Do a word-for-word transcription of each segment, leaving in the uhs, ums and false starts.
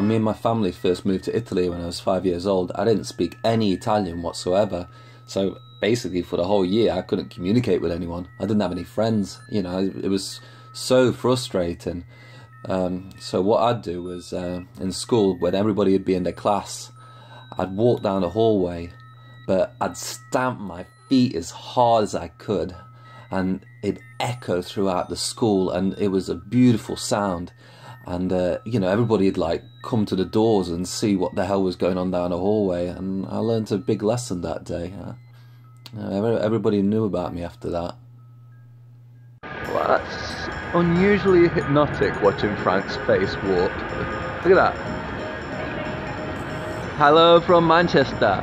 me and my family first moved to Italy when I was five years old, I didn't speak any Italian whatsoever. So basically for the whole year I couldn't communicate with anyone. I didn't have any friends, you know, it was so frustrating. Um, so what I'd do was, uh, in school, when everybody would be in their class, I'd walk down the hallway, but I'd stamp my feet as hard as I could, and it'd echo throughout the school, and it was a beautiful sound. And, uh, you know, everybody'd, like, come to the doors and see what the hell was going on down the hallway, and I learned a big lesson that day. Uh, everybody knew about me after that. Well, that's unusually hypnotic, watching Frank's face warp. Look at that. Hello from Manchester.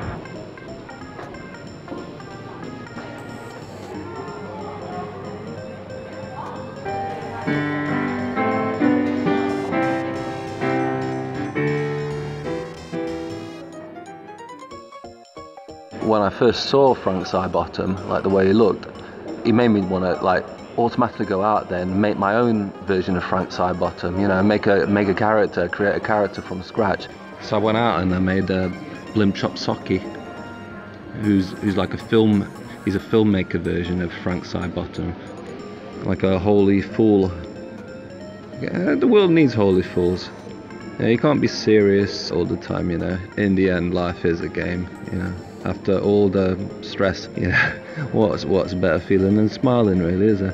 When I first saw Frank Sidebottom, like the way he looked, he made me want to, like, automatically go out there and make my own version of Frank Sidebottom, you know, make a make a character, create a character from scratch. So I went out and I made uh, Blim Chopsocki, who's who's like a film, he's a filmmaker version of Frank Sidebottom, like a holy fool. Yeah, the world needs holy fools. Yeah, you can't be serious all the time, you know. In the end, life is a game, you know. After all the stress, you know, what's what's a better feeling than smiling, really, is it?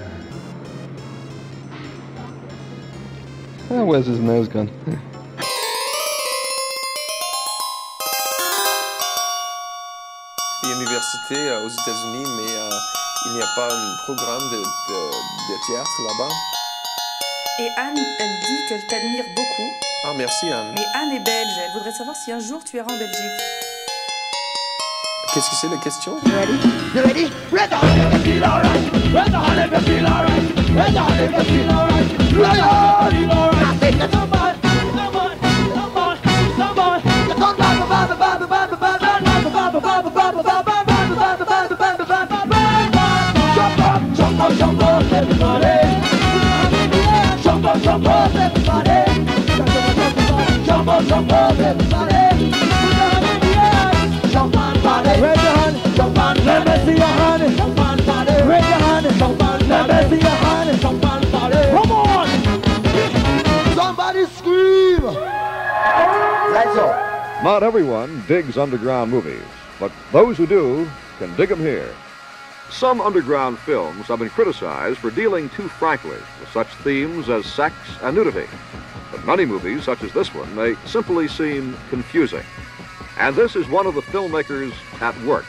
Oh, where's his nose gone? Il y a une université aux États-Unis, mais euh, il n'y a pas un programme de, de, de théâtre là-bas. Et Anne, elle dit qu'elle t'admire beaucoup. Ah, merci Anne. Mais Anne est belge, elle voudrait savoir si un jour tu iras en Belgique. Qu'est-ce que c'est la question? You ready? You ready? Red the honey, but feel alright. Red the honey, but feel alright. Red the honey, but feel alright. Red the honey, feel alright. I think that's somebody, somebody, somebody, somebody. You don't blah blah blah blah blah blah blah blah blah blah blah blah blah blah blah blah. Jump up, jump up, jump up, everybody. Jump up, jump up, everybody. Jump up, jump up, everybody. Jump on, body. Raise your hand. Jump on, let me see your hand. Jump on, body. Raise your hand. Jump on, let me see your hand. Jump on, body. Come on. Somebody scream. That's all. Not everyone digs underground movies, but those who do can dig them here. Some underground films have been criticized for dealing too frankly with such themes as sex and nudity. But many movies, such as this one, may simply seem confusing. And this is one of the filmmakers at work.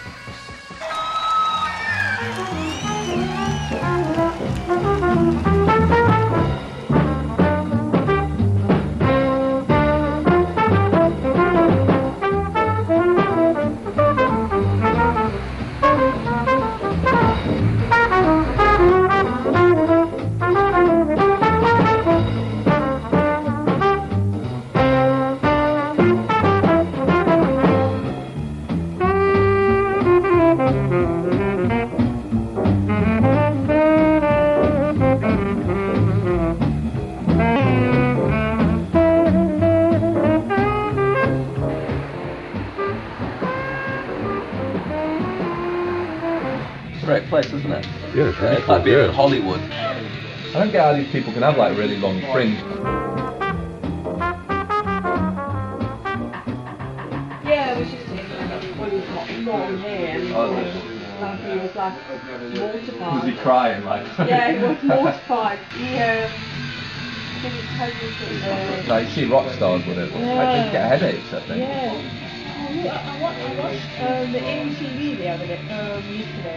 Great place, isn't it? Yeah, it's really It's like cool, being yeah. in Hollywood. I don't get how these people can have like really long fringe. Yeah, it was just him. Well, he was not long hair, and he Oh, was, like, he was like mortified. Was he crying like? Yeah, he was mortified. He um, didn't tell you that. Like you see rock stars with it. Yeah. Like, they get headaches, I think. Yeah. Oh, look, I, I watched, I watched um, the M T V the other day, um, yesterday.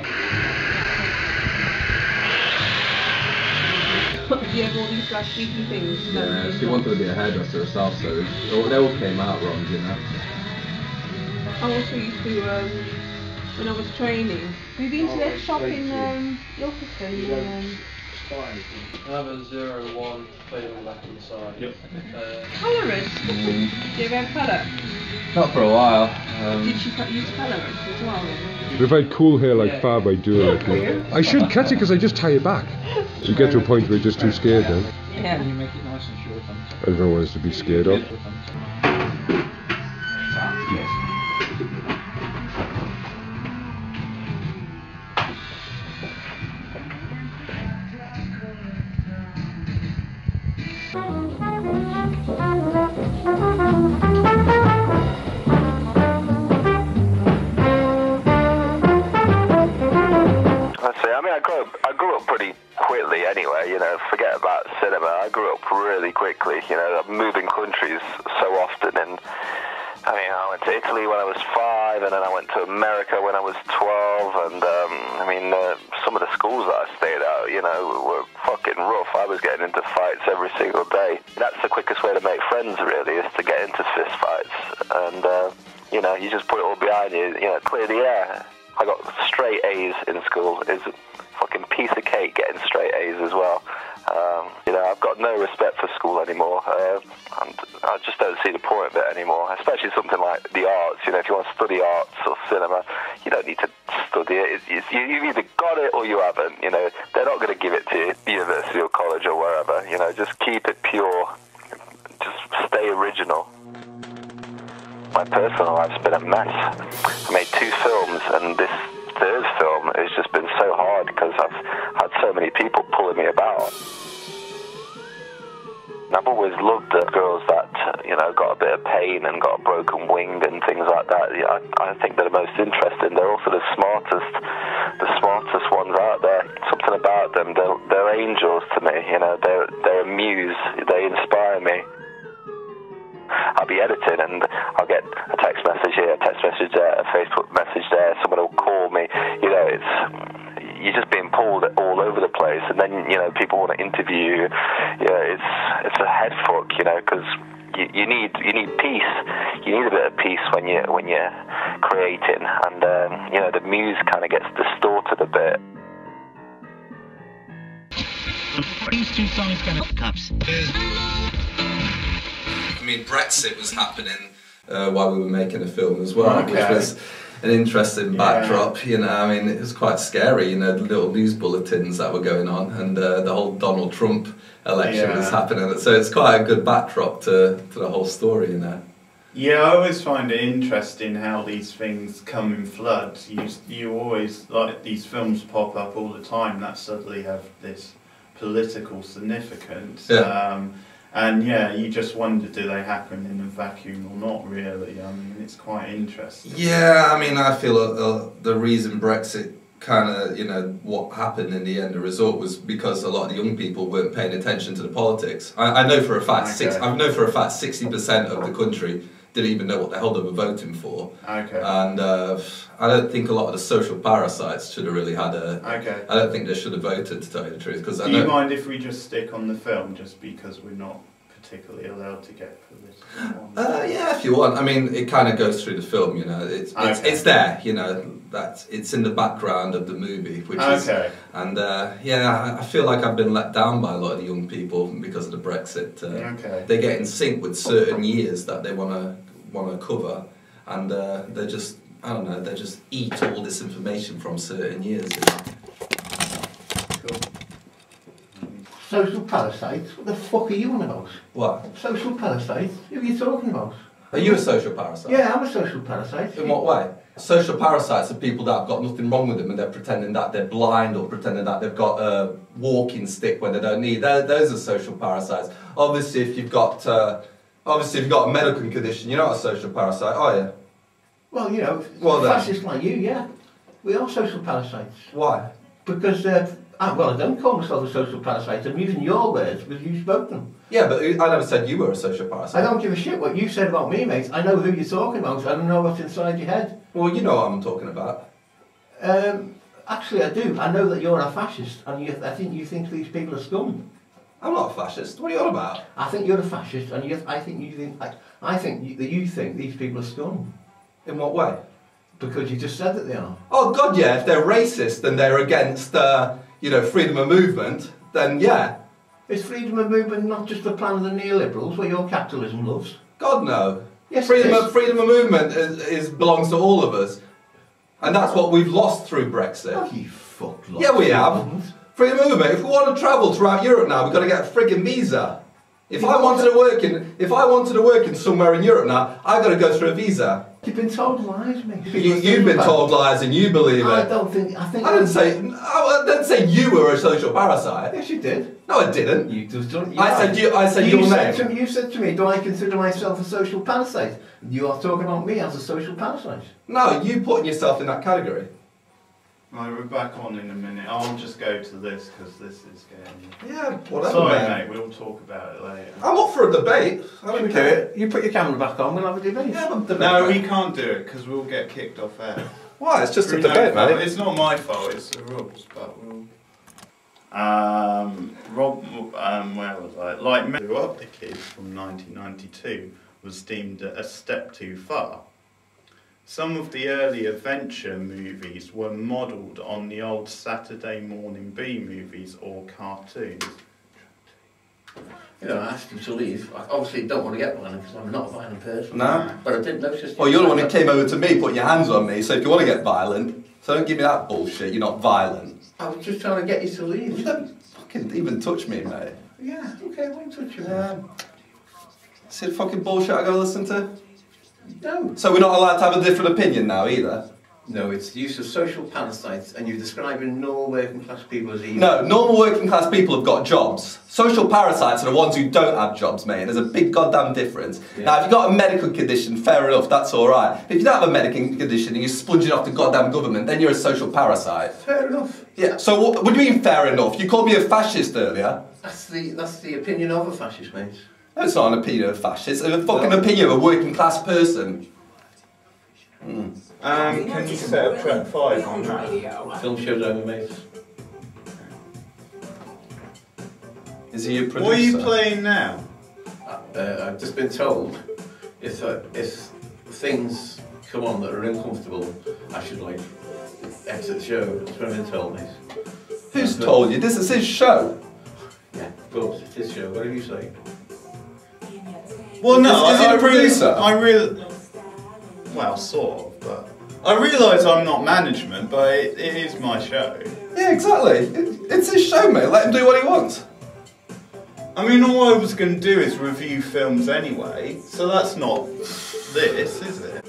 You have all these like freaky things. Yeah, she wanted to be a hairdresser herself, so it all, they all came out wrong, you know. I also used to, um, when I was training. Have you been to that shop in um, Ilkeston? Um, I have a zero one feeling back inside. Yep. Uh, Colorants? Mm. Do you ever have colour? Not for a while. Um, Did she use colorants as well? If I had cool hair like Fab, I'd do it. Like, I should catch it because I just tie it back. You get to a point where you're just too scared then. Yeah, and you make it nice and short. There's no ones to be scared of. Yes. Let's see, I mean, I grew up, I grew up pretty quickly anyway, you know, forget about cinema. I grew up really quickly, you know, moving countries so often, and I mean, I went to Italy when I was five, and then I went to America when I was twelve, and um, I mean, uh, some of the schools that I stayed at, you know, were fucking rough. I was getting into fights every single day. That's the quickest way to make friends, really, is to get into fist fights, and, uh, you know, you just put it all behind you, you know, clear the air. I got straight A's in school. It's a fucking piece of cake getting straight A's as well. Um, you know, I've got no respect for school anymore, uh, and I just don't see the point of it anymore, especially something like the arts. You know, if you want to study arts or cinema, you don't need to study it. It's, it's, you, you've either got it or you haven't. You know, they're not going to give it to you, university or college or wherever. You know, just keep it pure. Just stay original. My personal life's been a mess. I made two films, and this third film has just been so hard because I've had so many people pulling me about. I've always loved the girls that, you know, got a bit of pain and got a broken wing and things like that. I, I think they're the most interesting. They're also the smartest, the smartest ones out there. Something about them, they're, they're angels to me, you know, they're, they're a muse. They inspire me. I'll be editing and I'll get a text message here, a text message there, a Facebook message there, someone will call me, you know, it's, you're just being pulled all over the place, and then, you know, people want to interview you, you know, it's, it's a head fuck, you know, because you, you need, you need peace, you need a bit of peace when you when you're creating, and, um, you know, the muse kind of gets distorted a bit. These two songs kind of cups. I mean, Brexit was happening uh, while we were making the film as well, okay. which was an interesting yeah. backdrop. You know, I mean, it was quite scary. You know, the little news bulletins that were going on, and uh, the whole Donald Trump election yeah. was happening. So it's quite a good backdrop to to the whole story. You know. Yeah, I always find it interesting how these things come in floods. You you always, like, these films pop up all the time that suddenly have this political significance. Yeah. Um, And yeah, you just wonder, do they happen in a vacuum or not, really? I mean, it's quite interesting. Yeah, I mean, I feel uh, uh, the reason Brexit kind of, you know, what happened in the end, the result was because a lot of the young people weren't paying attention to the politics. I, I know for a fact, Okay. six, I know for a fact, sixty percent of the country didn't even know what the hell they were voting for. Okay. And uh, I don't think a lot of the social parasites should have really had a. Okay. I don't think they should have voted, to tell you the truth. Because Do I know, you mind if we just stick on the film, just because we're not particularly allowed to get political on? Uh, yeah, if you want. I mean, it kind of goes through the film, you know. It's it's, Okay. it's there, you know. That it's in the background of the movie, which is. Okay. And uh, yeah, I, I feel like I've been let down by a lot of the young people because of the Brexit. Uh, Okay. They get in sync with certain years that they want to want to cover, and uh, they just I don't know. They just eat all this information from certain years. You know? Cool. Social parasites? What the fuck are you on about? What? Social parasites? Who are you talking about? Are you a social parasite? Yeah, I'm a social parasite. In what way? Social parasites are people that have got nothing wrong with them and they're pretending that they're blind or pretending that they've got a walking stick when they don't need. Those, those are social parasites. Obviously, if you've got, uh, obviously, if you've got a medical condition, you're not a social parasite, are you? Well, you know, Well, then. fascists like you, yeah. We are social parasites. Why? Because, uh, I, well, I don't call myself a social parasite. I'm using your words because you spoke them. Yeah, but I never said you were a social parasite. I don't give a shit what you said about me, mate. I know who you're talking about. I don't know what's inside your head. Well, you know what I'm talking about. Um, actually, I do. I know that you're a fascist, and you, I think you think these people are scum. I'm not a fascist. What are you on about? I think you're a fascist, and you, I think you think I, I think you, that you think these people are scum. In what way? Because you just said that they are. Oh God, yeah. If they're racist and they're against, uh, you know, freedom of movement, then yeah. Is freedom of movement not just the plan of the neoliberals, where your capitalism loves? God no. Yes, freedom it is. of freedom of movement is, is belongs to all of us, and that's what we've lost through Brexit. Oh, you fuck. Yeah, we have. Freedom of movement. If we want to travel throughout Europe now, we've got to get a frigging visa. If I wanted to work in, if I wanted to work in somewhere in Europe now, I've got to go through a visa. You've been told lies, mate. You, you've been told lies and you believe it. I don't think. I think. I didn't say. I didn't say you were a social parasite. Yes, you did. No, I didn't. You just don't. You I are. said you. I said you your said name. To me, you said to me, "Do I consider myself a social parasite?" You are talking about me as a social parasite. No, you putting yourself in that category. Right, we're back on in a minute. I'll just go to this because this is getting. Yeah, whatever. Sorry, mate. mate. We'll talk about it later. I'm up for a debate. I don't Should we do care. it? You put your camera back on. We'll have a debate. Yeah, have a debate. No, mate. we can't do it because we'll get kicked off air. Why? It's just a Through no debate, fault. mate. It's not my fault. It's the rules, but we'll. Um, Rob, um, where was I? Like Me Up the Kids from nineteen ninety-two was deemed a step too far. Some of the early adventure movies were modelled on the old Saturday morning B movies or cartoons. You know, I asked him to leave. I obviously don't want to get violent because I'm not a violent person. No. But I did notice. Well, you're the one who came over to me, putting your hands on me. So if you want to get violent, so don't give me that bullshit. You're not violent. I was just trying to get you to leave. You don't fucking even touch me, mate. Yeah. Okay, I won't touch you. Yeah. See the fucking bullshit I gotta listen to? No. So we're not allowed to have a different opinion now either? No, it's the use of social parasites, and you're describing normal working class people as evil. No, normal working class people have got jobs. Social parasites are the ones who don't have jobs, mate. There's a big goddamn difference. Yeah. Now, if you've got a medical condition, fair enough, that's alright. But if you don't have a medical condition and you're sponging off the goddamn government, then you're a social parasite. Fair enough. Yeah, so what, what do you mean fair enough? You called me a fascist earlier. That's the that's the opinion of a fascist, mate. No, it's not an opinion of fascist. It's a fucking opinion of a working class person. Mm. Um, can you set up track five on that? Film show's over, mate. Is he a producer? What are you playing now? Uh, I've just been told if uh, if things come on that are uncomfortable, I should like exit the show. That's what I've been told, mate. Who's told you? This is his show. Yeah, of course, it's his show. Whatever you say. Well, no, Is- is he I, I the producer? really, I really, well, sort of, but I realise I'm not management, but it, it is my show. Yeah, exactly. It, it's his show, mate. Let him do what he wants. I mean, all I was going to do is review films anyway, so that's not this, is it?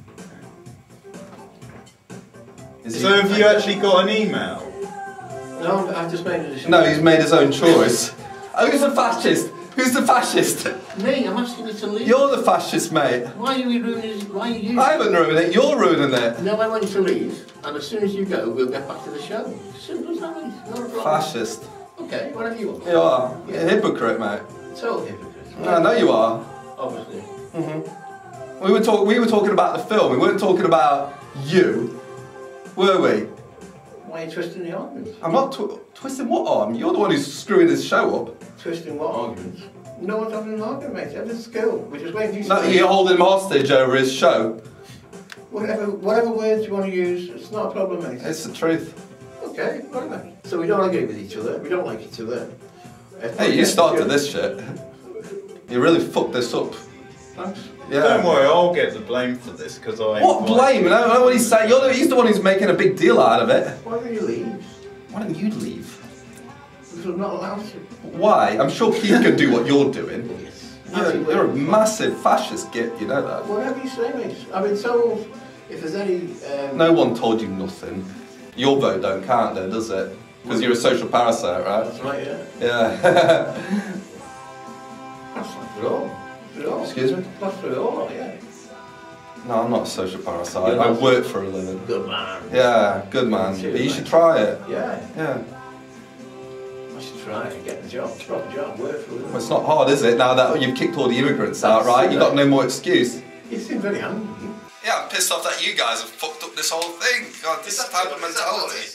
Is So have you actually got an email? No, I've just made a decision. No, he's made his own choice. Oh, who's the fascist? Who's the fascist? Me, I'm asking you to leave. You're the fascist, mate. Why are you ruining it? Why are you? I haven't ruined it. You're ruining it. No, I want you to leave, and as soon as you go, we'll get back to the show. Simple as that, mate. Not a problem. Fascist. Okay, whatever you want. You are. You're a hypocrite, mate. Total hypocrite. I know you are. Obviously. Mm-hmm. We were talk. We were talking about the film. We weren't talking about you, were we? Why are you twisting the argument? I'm not tw twisting what arm. You're the one who's screwing his show up. Twisting what argument? No one's having an argument, mate. Everything's skill. We're just waiting for you to No, say- you're holding him hostage over his show. Whatever, whatever words you want to use, it's not a problem, mate. It's the truth. Okay, whatever. So we don't agree with each other. We don't like each other. Hey, you started this shit. You really fucked this up. Thanks. Yeah. Don't worry, I'll get the blame for this because I. What blame? I don't know what he's saying. You're the, he's the one who's making a big deal out of it. Why don't you leave? Why don't you leave? Because we're not allowed to. Why? I'm sure Keith can do what you're doing. Yes. You're, you're a massive fascist git, you know that. Whatever you say, mate. I've been told if there's any... Um, No one told you nothing. Your vote don't count though, does it? Because you're a social parasite, right? That's right, yeah. Yeah. That's not for all. For all. Excuse me? Not for all, yeah. No, I'm not a social parasite. You're I not. work for a living. Good man. Yeah, good man. Cheers, But you mate. should try it. Yeah. Yeah. I should try and get the job. Proper job. Work for a living. Well, it's not hard, is it? Now that you've kicked all the immigrants out, right? You've got no more excuse. You seem very angry. Yeah, I'm pissed off that you guys have fucked up this whole thing. God, this type of mentality.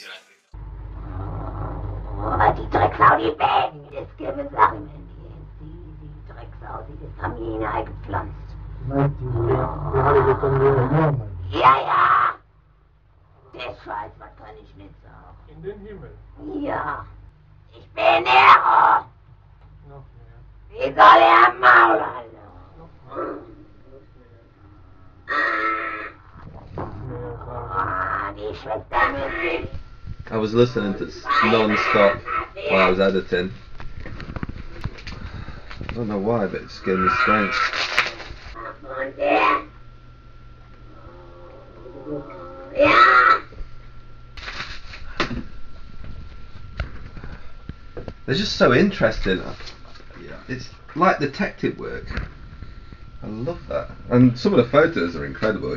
Oh, die Drecksau, die Bäden, das gäbe Sachen in die, die, die Drecksau, die das haben die hineingepflanzt. Ja, ja. Der Scheiß, was kann ich nicht sagen? In den Himmel. Ja. Ich bin Nero. Noch mehr. Wie soll er am Maul halten? Ah, die Schwester mit sich. I was listening to non-stop while I was editing. I don't know why, but it just gave me strength. They're just so interesting. It's like detective work. I love that. And some of the photos are incredible.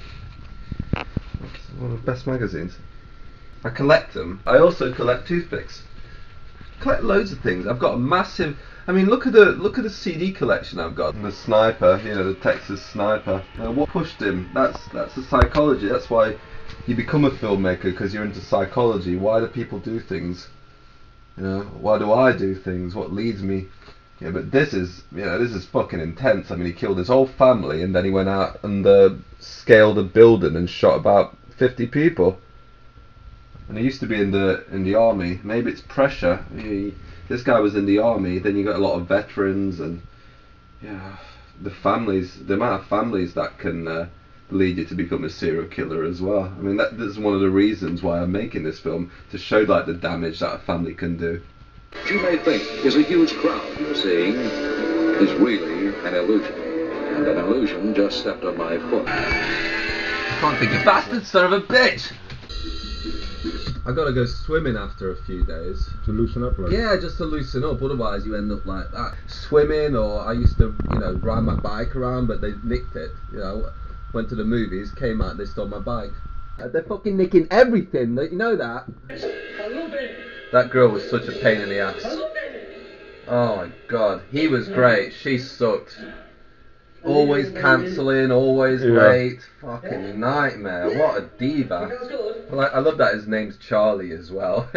It's one of the best magazines. I collect them. I also collect toothpicks. I collect loads of things. I've got a massive. I mean, look at the look at the C D collection I've got. The Sniper, you know, the Texas Sniper. Uh, what pushed him? That's that's the psychology. That's why you become a filmmaker, because you're into psychology. Why do people do things? You know, why do I do things? What leads me? Yeah, but this is, you know, this is fucking intense. I mean, he killed his whole family, and then he went out and uh, scaled a building and shot about fifty people. And he used to be in the in the army. Maybe it's pressure. He, this guy was in the army. Then you got a lot of veterans, and yeah, the families, the amount of families that can uh, lead you to become a serial killer as well. I mean, that, that's one of the reasons why I'm making this film, to show like the damage that a family can do. What you may think is a huge crowd you're seeing is really an illusion, and an illusion just stepped on my foot. Can't think of bastard son of a bitch. I gotta go swimming after a few days. To loosen up, like? Yeah, just to loosen up, otherwise you end up like that. Swimming, or I used to, you know, ride my bike around, but they nicked it, you know. Went to the movies, came out, they stole my bike. They're fucking nicking everything, you know that? That girl was such a pain in the ass. Oh my god, he was great, she sucked. Always cancelling, always Yeah. late. Fucking nightmare. What a diva. Well, I, I love that his name's Charlie as well.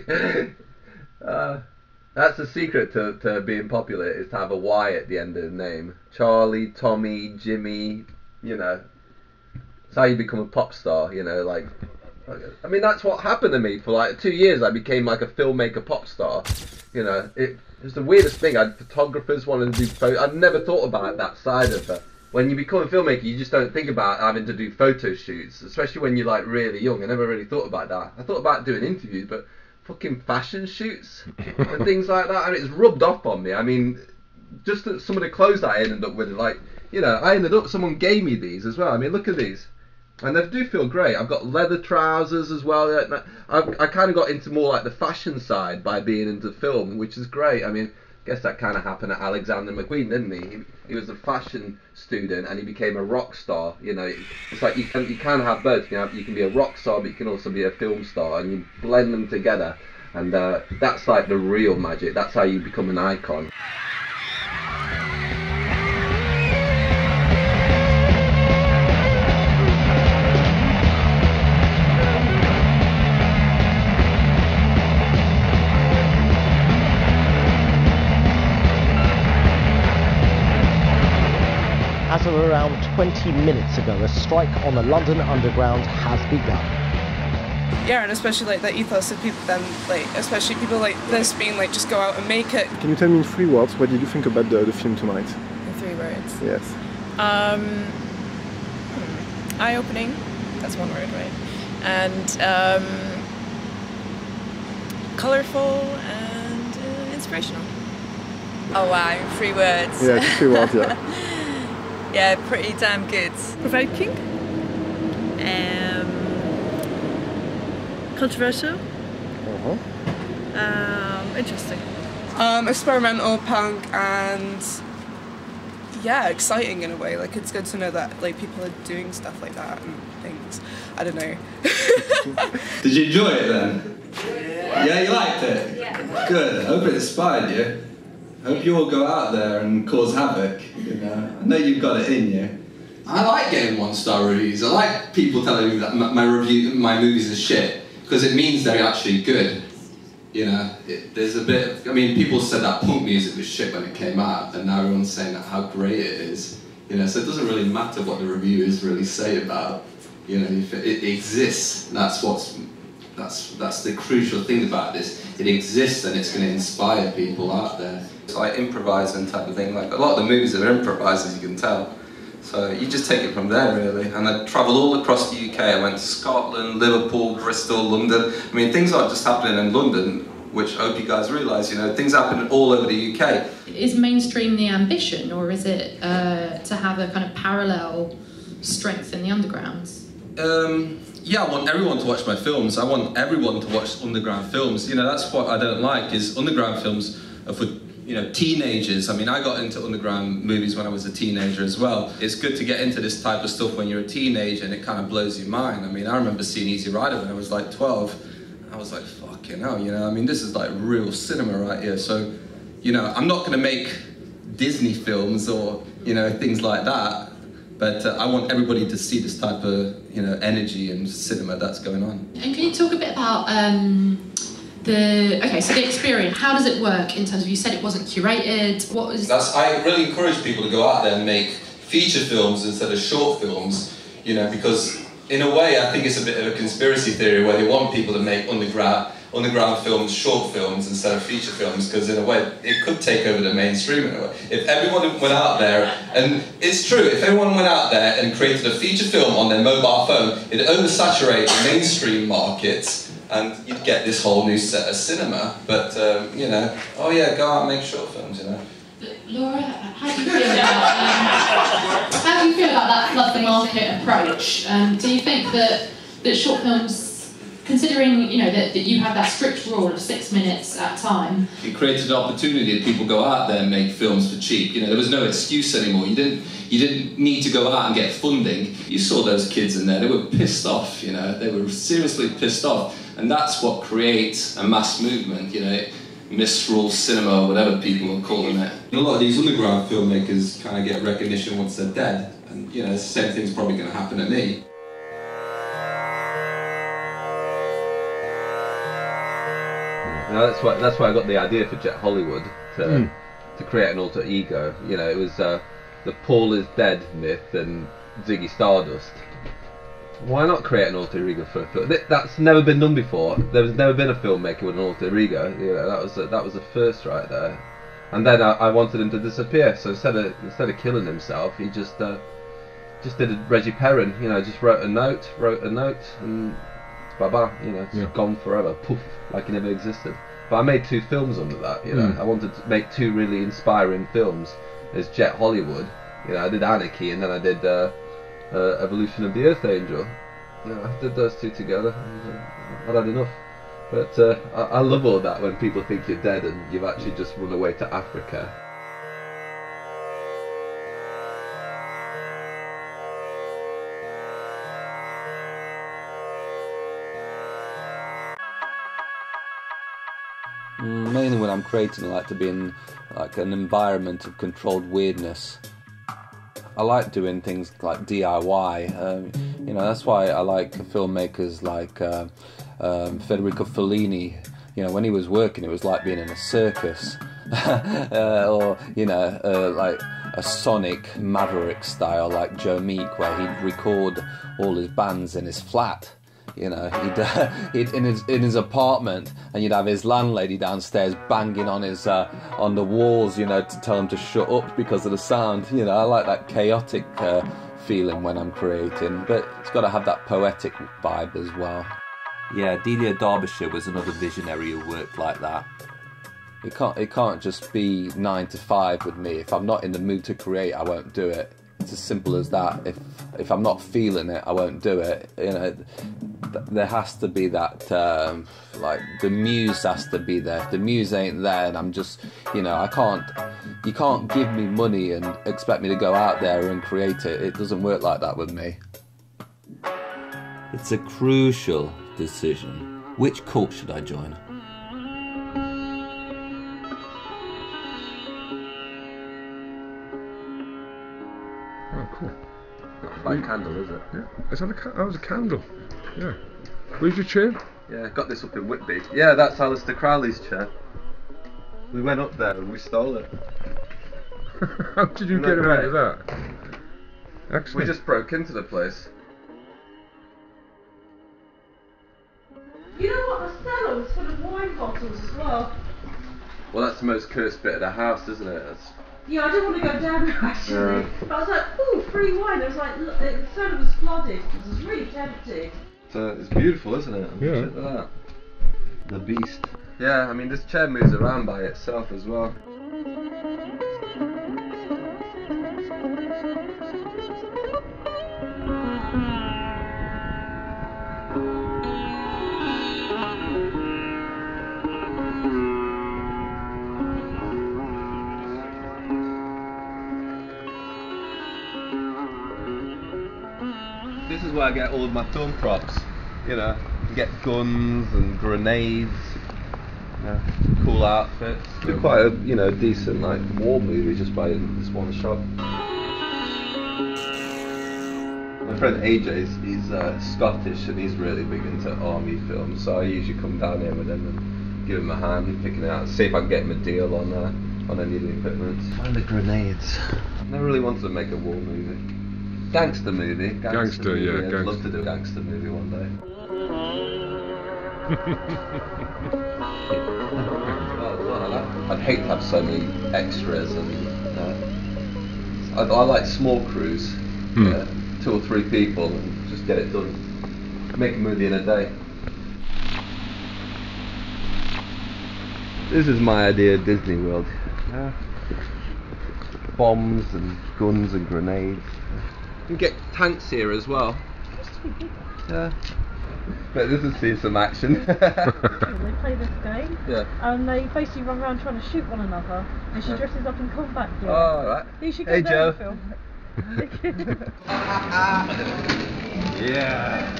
uh, that's the secret to, to being popular, is to have a Y at the end of the name. Charlie, Tommy, Jimmy, you know. It's how you become a pop star, you know, like. I mean, that's what happened to me. For like two years I became like a filmmaker pop star. You know, it, it was the weirdest thing. I had photographers wanting to do photos. I'd never thought about that side of it. When you become a filmmaker, you just don't think about having to do photo shoots, especially when you're like really young. I never really thought about that. I thought about doing interviews, but fucking fashion shoots and things like that. I mean, it's rubbed off on me. I mean, just some of the clothes that I ended up with, like, you know, I ended up, someone gave me these as well. I mean, look at these. And they do feel great. I've got leather trousers as well. I've, I kind of got into more like the fashion side by being into film, which is great. I mean, I guess that kind of happened at Alexander McQueen, didn't he? he? He was a fashion student and he became a rock star. You know, it's like you can you can have both. You can have, you can be a rock star, but you can also be a film star, and you blend them together. And uh, that's like the real magic. That's how you become an icon. As of around twenty minutes ago, a strike on the London Underground has begun. Yeah, and especially like the ethos of people then, like, especially people like this being like, just go out and make it. Can you tell me in three words, what did you think about the, the film tonight? In three words? Yes. Um, hmm, eye-opening, that's one word, right? And um, colourful and uh, inspirational. Oh wow, in three words. Yeah, three words, yeah. Yeah, pretty damn good. Provoking. Um, controversial. Uh-huh. Um, interesting. Um, experimental, punk, and yeah, exciting in a way. Like, it's good to know that like people are doing stuff like that and things. I don't know. Did you enjoy it then? Yeah. Yeah, you liked it? Yeah. Good. I hope it inspired you. I hope you all go out there and cause havoc. You know, I know you've got it in you. I like getting one-star reviews. I like people telling me that my review, my movies are shit, because it means they're actually good. You know, it, there's a bit. I mean, people said that punk music was shit when it came out, and now everyone's saying that how great it is. You know, so it doesn't really matter what the reviewers really say about. You know, if it, it exists. That's what's. That's that's the crucial thing about this. It exists, and it's going to inspire people out there. It's like improvising type of thing. Like a lot of the movies are improvised, as you can tell. So you just take it from there, really. And I travelled all across the U K. I went to Scotland, Liverpool, Bristol, London. I mean, things aren't just happening in London, which I hope you guys realise, you know, things happen all over the U K. Is mainstream the ambition, or is it uh, to have a kind of parallel strength in the undergrounds? Um, yeah, I want everyone to watch my films. I want everyone to watch underground films. You know, that's what I don't like, is underground films are for, you know, teenagers. I mean, I got into underground movies when I was a teenager as well. It's good to get into this type of stuff when you're a teenager and it kind of blows your mind. I mean, I remember seeing Easy Rider when I was like twelve. I was like, fucking hell, you know, I mean, this is like real cinema right here. So, you know, I'm not going to make Disney films or, you know, things like that, but uh, I want everybody to see this type of, you know, energy and cinema that's going on. And can you talk a bit about um, the, okay, so the experience, how does it work in terms of, you said it wasn't curated, what was... That's, I really encourage people to go out there and make feature films instead of short films, you know, because in a way I think it's a bit of a conspiracy theory where they want people to make underground underground films, short films instead of feature films, because in a way it could take over the mainstream in a way. If everyone went out there, and it's true, if everyone went out there and created a feature film on their mobile phone, it'd oversaturate the mainstream markets and you'd get this whole new set of cinema. But, um, you know, oh yeah, go out and make short films, you know. Laura, how do you feel about um, how do you feel about that flood the market approach? Um, do you think that that short films, considering you know that, that you have that strict rule of six minutes at a time, it created an opportunity that people go out there and make films for cheap. You know, there was no excuse anymore. You didn't you didn't need to go out and get funding. You saw those kids in there; they were pissed off. You know, they were seriously pissed off, and that's what creates a mass movement. You know. Mistral cinema, or whatever people are calling it. A lot of these underground filmmakers kind of get recognition once they're dead, and you know, the same thing's probably going to happen to me. Now that's why that's why I got the idea for Jet Hollywood to mm. to create an alter ego. You know, it was uh, the Paul is dead myth and Ziggy Stardust. Why not create an alter ego for a film? That's never been done before. There's never been a filmmaker with an alter ego. You know, that was a, that was the first right there. And then I, I wanted him to disappear. So instead of instead of killing himself, he just uh, just did a Reggie Perrin. You know, just wrote a note, wrote a note, and bye bye. You know, it's yeah. gone forever. Poof, like he never existed. But I made two films under that. You know, mm. I wanted to make two really inspiring films. There's Jet Hollywood. You know, I did Anarchy, and then I did. Uh, Uh, Evolution of the Earth Angel. Yeah, I did those two together and uh, I'd had enough. But uh, I, I love all that when people think you're dead and you've actually just run away to Africa. Mainly when I'm creating, I like to be in like an environment of controlled weirdness. I like doing things like D I Y, um, you know, that's why I like filmmakers like uh, um, Federico Fellini. You know, when he was working, it was like being in a circus, uh, or, you know, uh, like a Sonic Maverick style, like Joe Meek, where he'd record all his bands in his flat. You know, he'd, uh, he'd in his in his apartment, and you'd have his landlady downstairs banging on his uh, on the walls, you know, to tell him to shut up because of the sound. You know, I like that chaotic uh, feeling when I'm creating, but it's got to have that poetic vibe as well. Yeah, Delia Derbyshire was another visionary who worked like that. It can't it can't just be nine to five with me. If I'm not in the mood to create, I won't do it. It's as simple as that. If if I'm not feeling it, I won't do it. You know, th there has to be that, um, like, the muse has to be there. If the muse ain't there, and I'm just, you know, I can't, you can't give me money and expect me to go out there and create it. It doesn't work like that with me. It's a crucial decision. Which cult should I join? Oh, cool. Like a candle, is it? Yeah. Is that a, ca that was a candle. Yeah. Where's your chair? Yeah, got this up in Whitby. Yeah, that's Aleister Crowley's chair. We went up there and we stole it. How did you get away with that? Excellent. We just broke into the place. You know what? The cellar was full of wine bottles as well. Well, that's the most cursed bit of the house, isn't it? That's Yeah, I didn't want to go down there actually. Yeah. But I was like, ooh, free wine. I was like, look, it sort of was flooded. It was really tempting. So it's beautiful, isn't it? Yeah. Look at that. The beast. Yeah, I mean this chair moves around by itself as well. This is where I get all of my film props, you know, I get guns and grenades, you know, cool outfits. It's quite a, you know, decent like war movie just by this one shot. My friend A J is he's, uh, Scottish and he's really big into army films, so I usually come down here with him and give him a hand picking it out, see if I can get him a deal on uh, on any of the equipment. Find the grenades. I never really wanted to make a war movie. Gangster movie. Gangster, Gangster, movie. yeah, I'd gangster. love to do a gangster movie one day. I'd, I'd hate to have so many extras and uh, I, I like small crews, Hmm. uh, two or three people and just get it done. Make a movie in a day. This is my idea of Disney World. Yeah. Bombs and guns and grenades. You can get tanks here as well. Yeah. But this is see some action. They play this game, Yeah. and they basically run around trying to shoot one another, and she Yeah. dresses up in combat gear. Oh, alright. You should Hey, get there Joe. in the film. Yeah.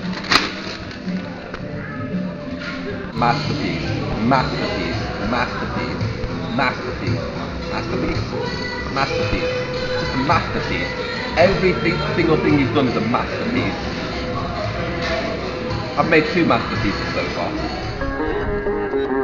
Masterpiece. Masterpiece. Masterpiece. Masterpiece. Masterpiece. Masterpiece. Just a masterpiece. Every thi- single thing he's done is a masterpiece. I've made two masterpieces so far.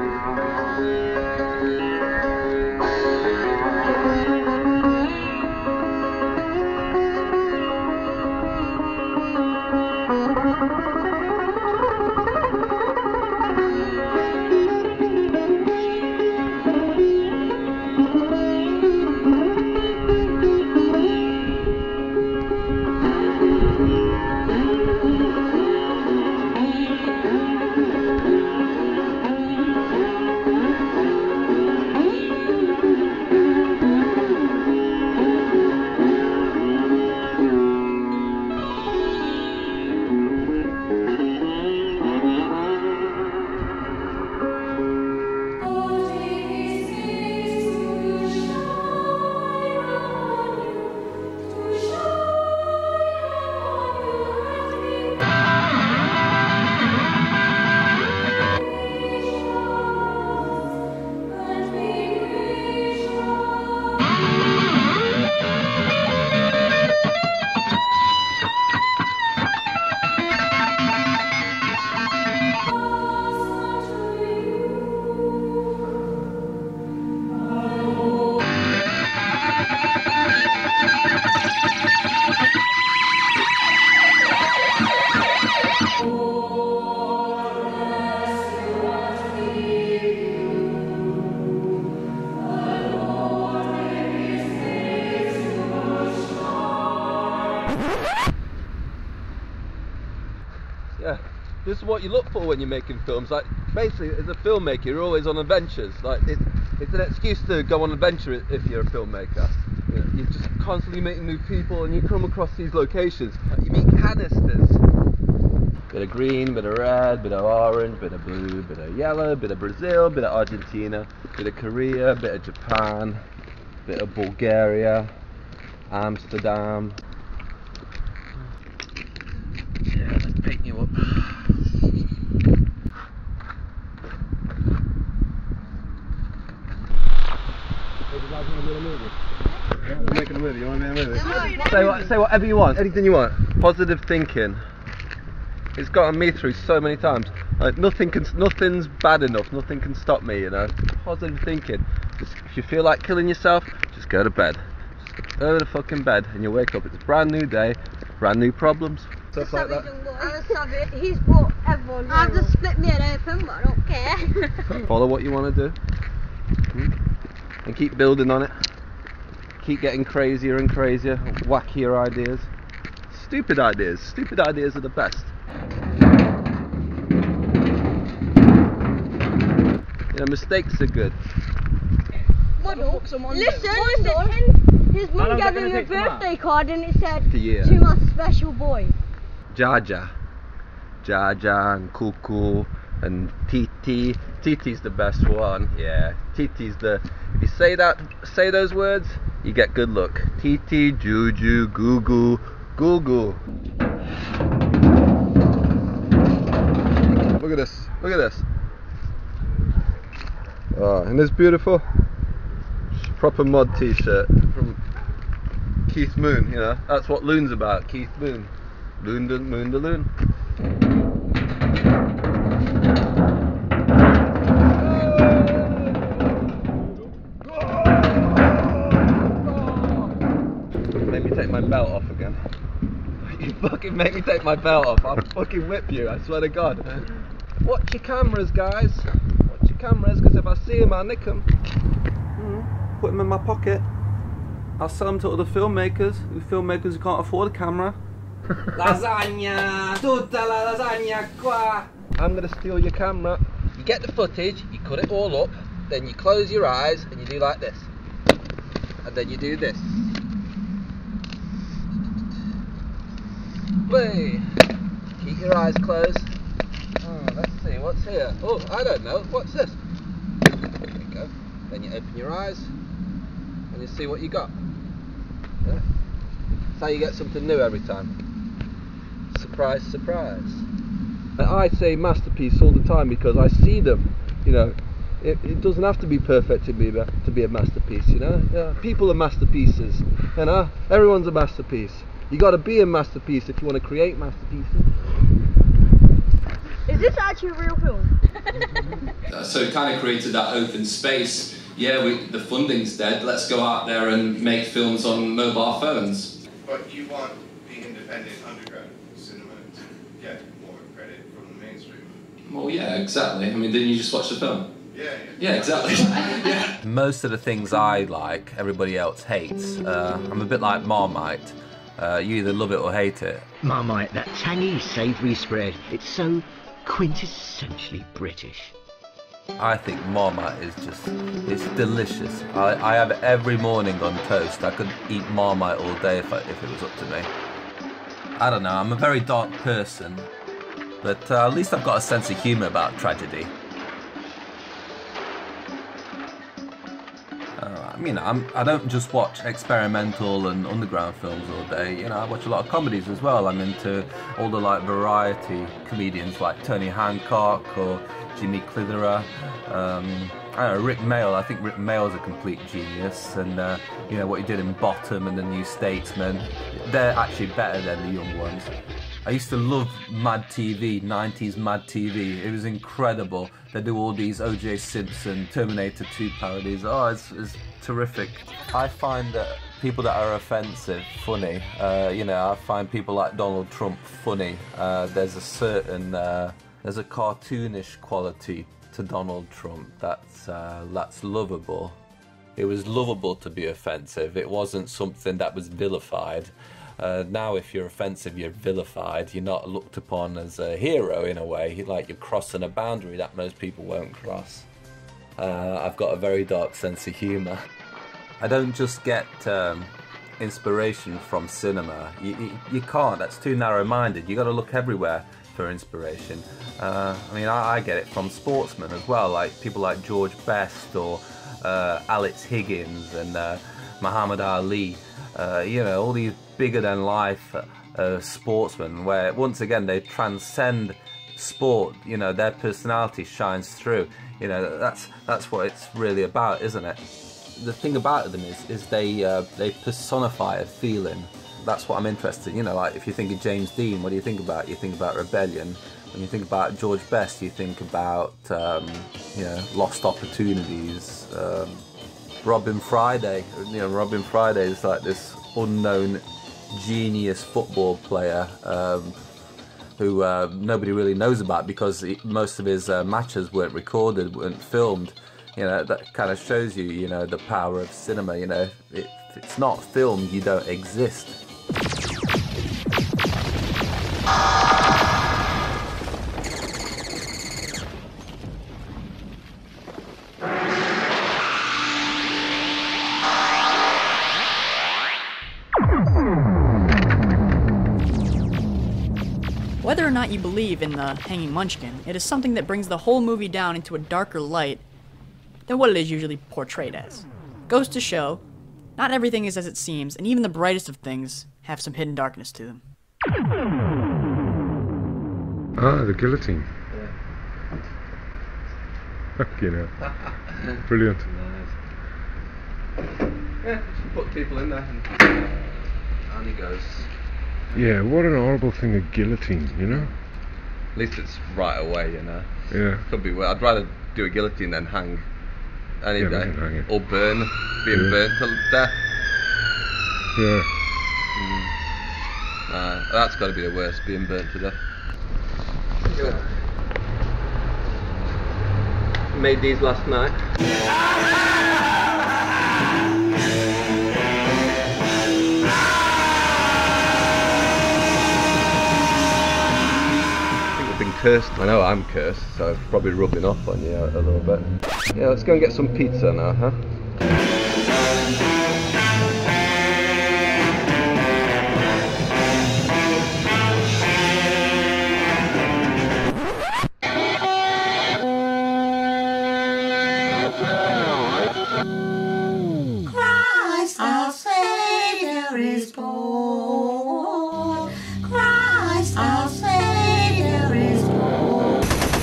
Yeah, this is what you look for when you're making films. Like, basically, as a filmmaker, you're always on adventures. Like, it, it's an excuse to go on adventure if you're a filmmaker. You know, you're just constantly meeting new people, and you come across these locations. Like, you meet canisters. Bit of green, bit of red, bit of orange, bit of blue, bit of yellow, bit of Brazil, bit of Argentina, bit of Korea, bit of Japan, bit of Bulgaria, Amsterdam. Yeah, let's paint you up. We're making a movie. You want to be in a movie? Say what, say whatever you want. Anything you want. Positive thinking. It's gotten me through so many times. Like nothing can, nothing's bad enough. Nothing can stop me. You know. Positive thinking. Just, if you feel like killing yourself, just go to bed. Just go to the fucking bed, and you wake up. It's a brand new day, brand new problems. Stuff like that. I'm a savage. He's brought everyone. I've just split me head open, but I don't care. Follow what you want to do, and keep building on it. keep getting crazier and crazier, wackier ideas. Stupid ideas. Stupid ideas are the best. You know, mistakes are good. Model, listen, listen, his mum gave him a birthday card and it said, Yeah. to my special boy. Jaja. Jaja and Cuckoo and Titi. Titi's the best one, yeah. Titi's the, if you say that, say those words, you get good luck. Titi, Juju, Goo Goo, Goo Goo. Look at this, look at this. Oh, and it's beautiful. Proper mod t-shirt from Keith Moon, you know, that's what Loon's about, Keith Moon. Loon, de, Moon de Loon. Make me take my belt off again. You fucking make me take my belt off, I'll fucking whip you, I swear to God. Watch your cameras, guys. Watch your cameras, because if I see them, I'll nick them. Mm, put them in my pocket. I'll sell them to other filmmakers, filmmakers who can't afford a camera. Lasagna! Tutta la lasagna qua! I'm gonna steal your camera. You get the footage, you cut it all up, then you close your eyes and you do like this. And then you do this. Wait. Keep your eyes closed. Oh, let's see, what's here? Oh, I don't know, what's this? There you go. Then you open your eyes and you see what you got. Yeah. That's how you get something new every time. Surprise, surprise. And I say masterpiece all the time because I see them, you know. It, it doesn't have to be perfect to be to be a masterpiece, you know. Yeah, people are masterpieces, you know. Everyone's a masterpiece. You got to be a masterpiece if you want to create masterpieces. Is this actually a real film? So it kind of created that open space. Yeah, we, the funding's dead. Let's go out there and make films on mobile phones. But you want the independent underground cinema to get more credit from the mainstream. Well, yeah, exactly. I mean, didn't you just watch the film? Yeah, yeah. Yeah, exactly. Yeah. Most of the things I like, everybody else hates. Uh, I'm a bit like Marmite. Uh, you either love it or hate it. Marmite, that tangy, savoury spread. It's so quintessentially British. I think Marmite is just, it's delicious. I, I have it every morning on toast. I could eat Marmite all day if, I, if it was up to me. I don't know, I'm a very dark person, but uh, at least I've got a sense of humour about tragedy. Uh, I mean, I'm, I don't just watch experimental and underground films all day, you know, I watch a lot of comedies as well. I'm into all the like variety comedians like Tony Hancock or Jimmy Clitheroe, um, I don't know, Rick Mayall. I think Rick Mayall's a complete genius, and uh, you know what he did in Bottom and The New Statesman, they're actually better than the young ones. I used to love Mad T V, nineties Mad T V, it was incredible. They do all these O J Simpson, Terminator two parodies, oh it's, it's terrific. I find that people that are offensive funny, uh, you know, I find people like Donald Trump funny. Uh, there's a certain uh, There's a cartoonish quality to Donald Trump that's, uh, that's lovable. It was lovable to be offensive. It wasn't something that was vilified. Uh, now if you're offensive, you're vilified. You're not looked upon as a hero in a way, like you're crossing a boundary that most people won't cross. Uh, I've got a very dark sense of humour. I don't just get um, inspiration from cinema. You, you, you can't, that's too narrow-minded. You got to look everywhere for inspiration. Uh, I mean, I, I get it from sportsmen as well, like people like George Best or uh, Alex Higgins and uh, Muhammad Ali. Uh, you know, all these bigger-than-life uh, sportsmen, where once again they transcend sport. You know, their personality shines through. You know, that's that's what it's really about, isn't it? The thing about them is, is they uh, they personify a feeling. That's what I'm interested in. You know, like if you think of James Dean, what do you think about? You think about rebellion. When you think about George Best, you think about um, you know, lost opportunities. Um, Robin Friday, you know, Robin Friday is like this unknown genius football player um, who uh, nobody really knows about because he, most of his uh, matches weren't recorded, weren't filmed. You know, that kind of shows you, you know, the power of cinema. You know, it If it's not film, you don't exist. Whether or not you believe in the hanging munchkin, it is something that brings the whole movie down into a darker light than what it is usually portrayed as. Goes to show, not everything is as it seems, and even the brightest of things have some hidden darkness to them. Ah, the guillotine. Yeah. You know. Brilliant. Yeah, just put people in there and, and he goes. Yeah, what an horrible thing, a guillotine, you know? At least it's right away, you know. Yeah. Could be. I'd rather do a guillotine than hang any Yeah, day, we can hang it. or burn, being Yeah. burnt to death. Yeah. Mm. Uh, that's got to be the worst, being burnt to death. Yeah. Made these last night. Been cursed. I know I'm cursed, so it's probably rubbing off on you a little bit. Yeah, let's go and get some pizza now, huh? Christ our Savior is born. Christ our Savior is born.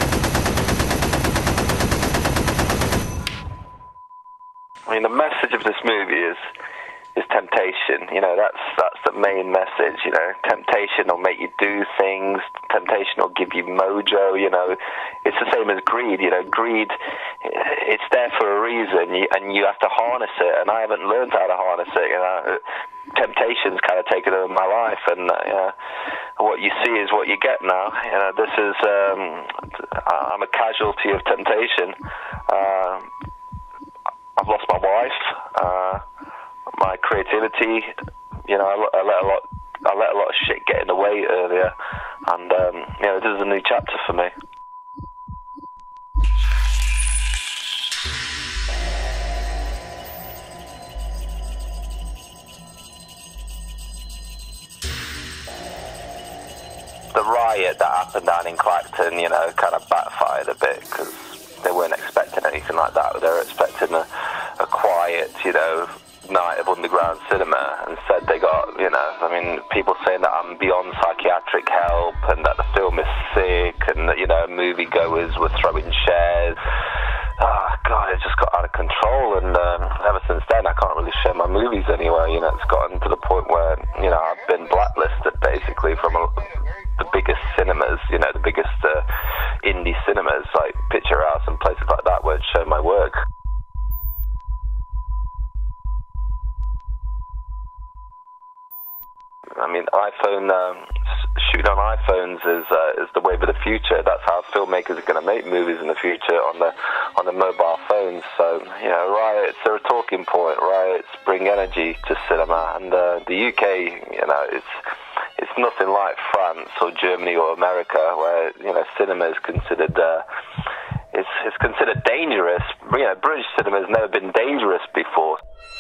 I mean, the message of this movie is is temptation. You know, that's that's the main message. You know, temptation will make you do things. Temptation will give you mojo. You know, it's the same as greed. You know, greed, it's there for a reason, you, and you have to harness it. And I haven't learned how to harness it. You know, temptation's kind of taken over my life, and uh, you know, what you see is what you get now. You know, this is um, I'm a casualty of temptation. Uh, I've lost my wife. Uh, my creativity, you know, I, I let a lot, I let a lot of shit get in the way earlier, and um, you know, this is a new chapter for me. The riot that happened down in Clacton, you know, kind of backfired a bit because they weren't expecting anything like that. They were expecting a, a quiet, you know, night of underground cinema. Instead they got, you know, I mean, people saying that I'm beyond psychiatric help and that the film is sick and that, you know, moviegoers were throwing chairs. Oh, God, it just got out of control, and um, ever since then I can't really show my movies anywhere. You know, it's gotten to the point where, you know, I've been blacklisted basically from a, the biggest cinemas, you know, the biggest uh, indie cinemas like Picture House and places like that where I'd show my work. I mean, iPhone, um, shooting on iPhones is uh, is the wave of the future. That's how filmmakers are going to make movies in the future, on the on the mobile phones. So, you know, riots are a talking point. Riots bring energy to cinema, and uh, the U K, you know, it's it's nothing like France or Germany or America, where, you know, cinema is considered uh, it's it's considered dangerous. You know, British cinema has never been dangerous before.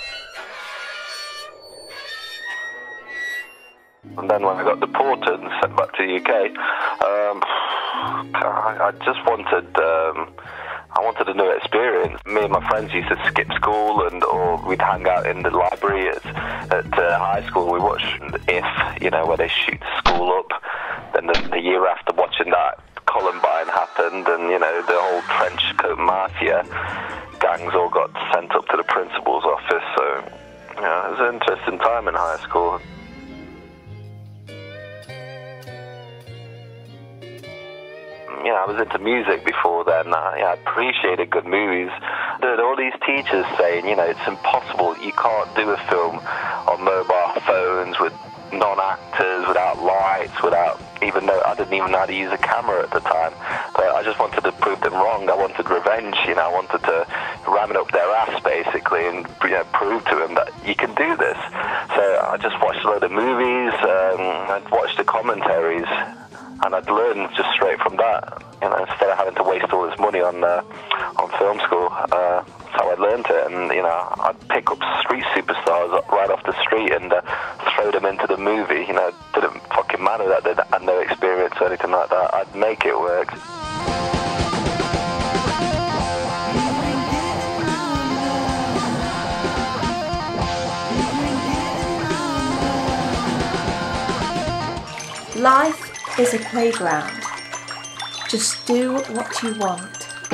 And then when I got deported and sent back to the U K, um, I, I just wanted, um, I wanted a new experience. Me and my friends used to skip school, and or we'd hang out in the library at, at uh, high school. We watched If, you know, where they shoot the school up. Then the, the year after watching that, Columbine happened, and, you know, the whole trench coat mafia gangs all got sent up to the principal's office. So, you know, it was an interesting time in high school. You know, I was into music before then. I, you know, I appreciated good movies. There were all these teachers saying, you know, it's impossible. You can't do a film on mobile phones with non-actors, without lights, without even though I didn't even know how to use a camera at the time. But I just wanted to prove them wrong. I wanted revenge, you know. I wanted to ram it up their ass basically and, you know, prove to them that you can do this. So I just watched a load of movies. Um, I'd watched the commentaries. And I'd learned just straight from that, you know, instead of having to waste all this money on uh, on film school. Uh, that's how I learned it, and you know, I'd pick up street superstars right off the street and uh, throw them into the movie. You know, it didn't fucking matter that they had no experience or anything like that. I'd make it work. Life is a playground. Just do what you want.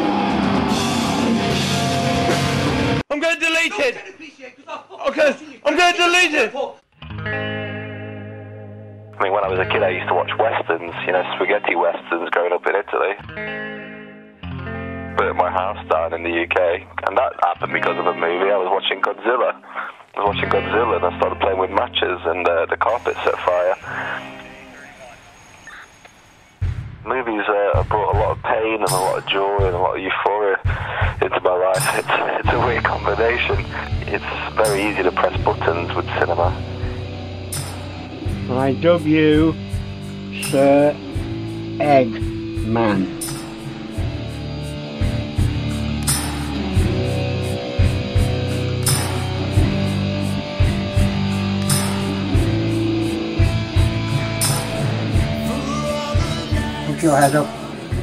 I'm going to delete it! Okay, I'm going to delete it! I mean, when I was a kid, I used to watch westerns, you know, spaghetti westerns growing up in Italy. Burnt my house down in the U K, and that happened because of a movie. I was watching Godzilla. I was watching Godzilla, and I started playing with matches, and uh, the carpet set fire. Movies uh, brought a lot of pain and a lot of joy and a lot of euphoria into my life. It's, it's a weird combination. It's very easy to press buttons with cinema. I dub you Sir Eggman. Put your head up.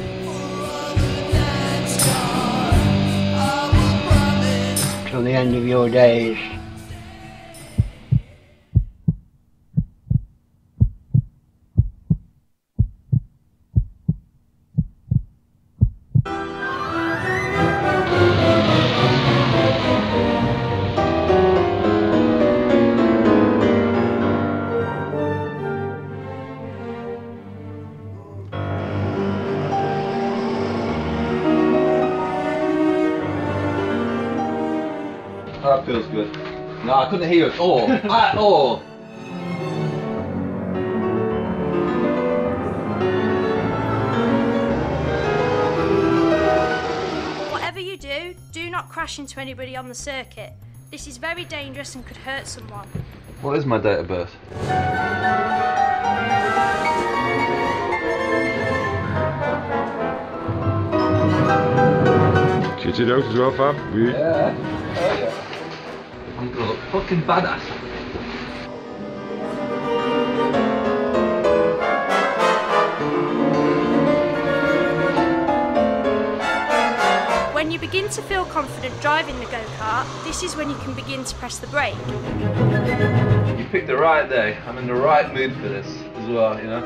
Till the end of your days. That feels good. No, I couldn't hear it all. At all. Whatever you do, do not crash into anybody on the circuit. This is very dangerous and could hurt someone. What is my date of birth? Shit it out as well, Fab? We... Yeah. Oh yeah. I'm gonna look fucking badass. When you begin to feel confident driving the go-kart, this is when you can begin to press the brake. You picked the right day. I'm in the right mood for this as well, you know.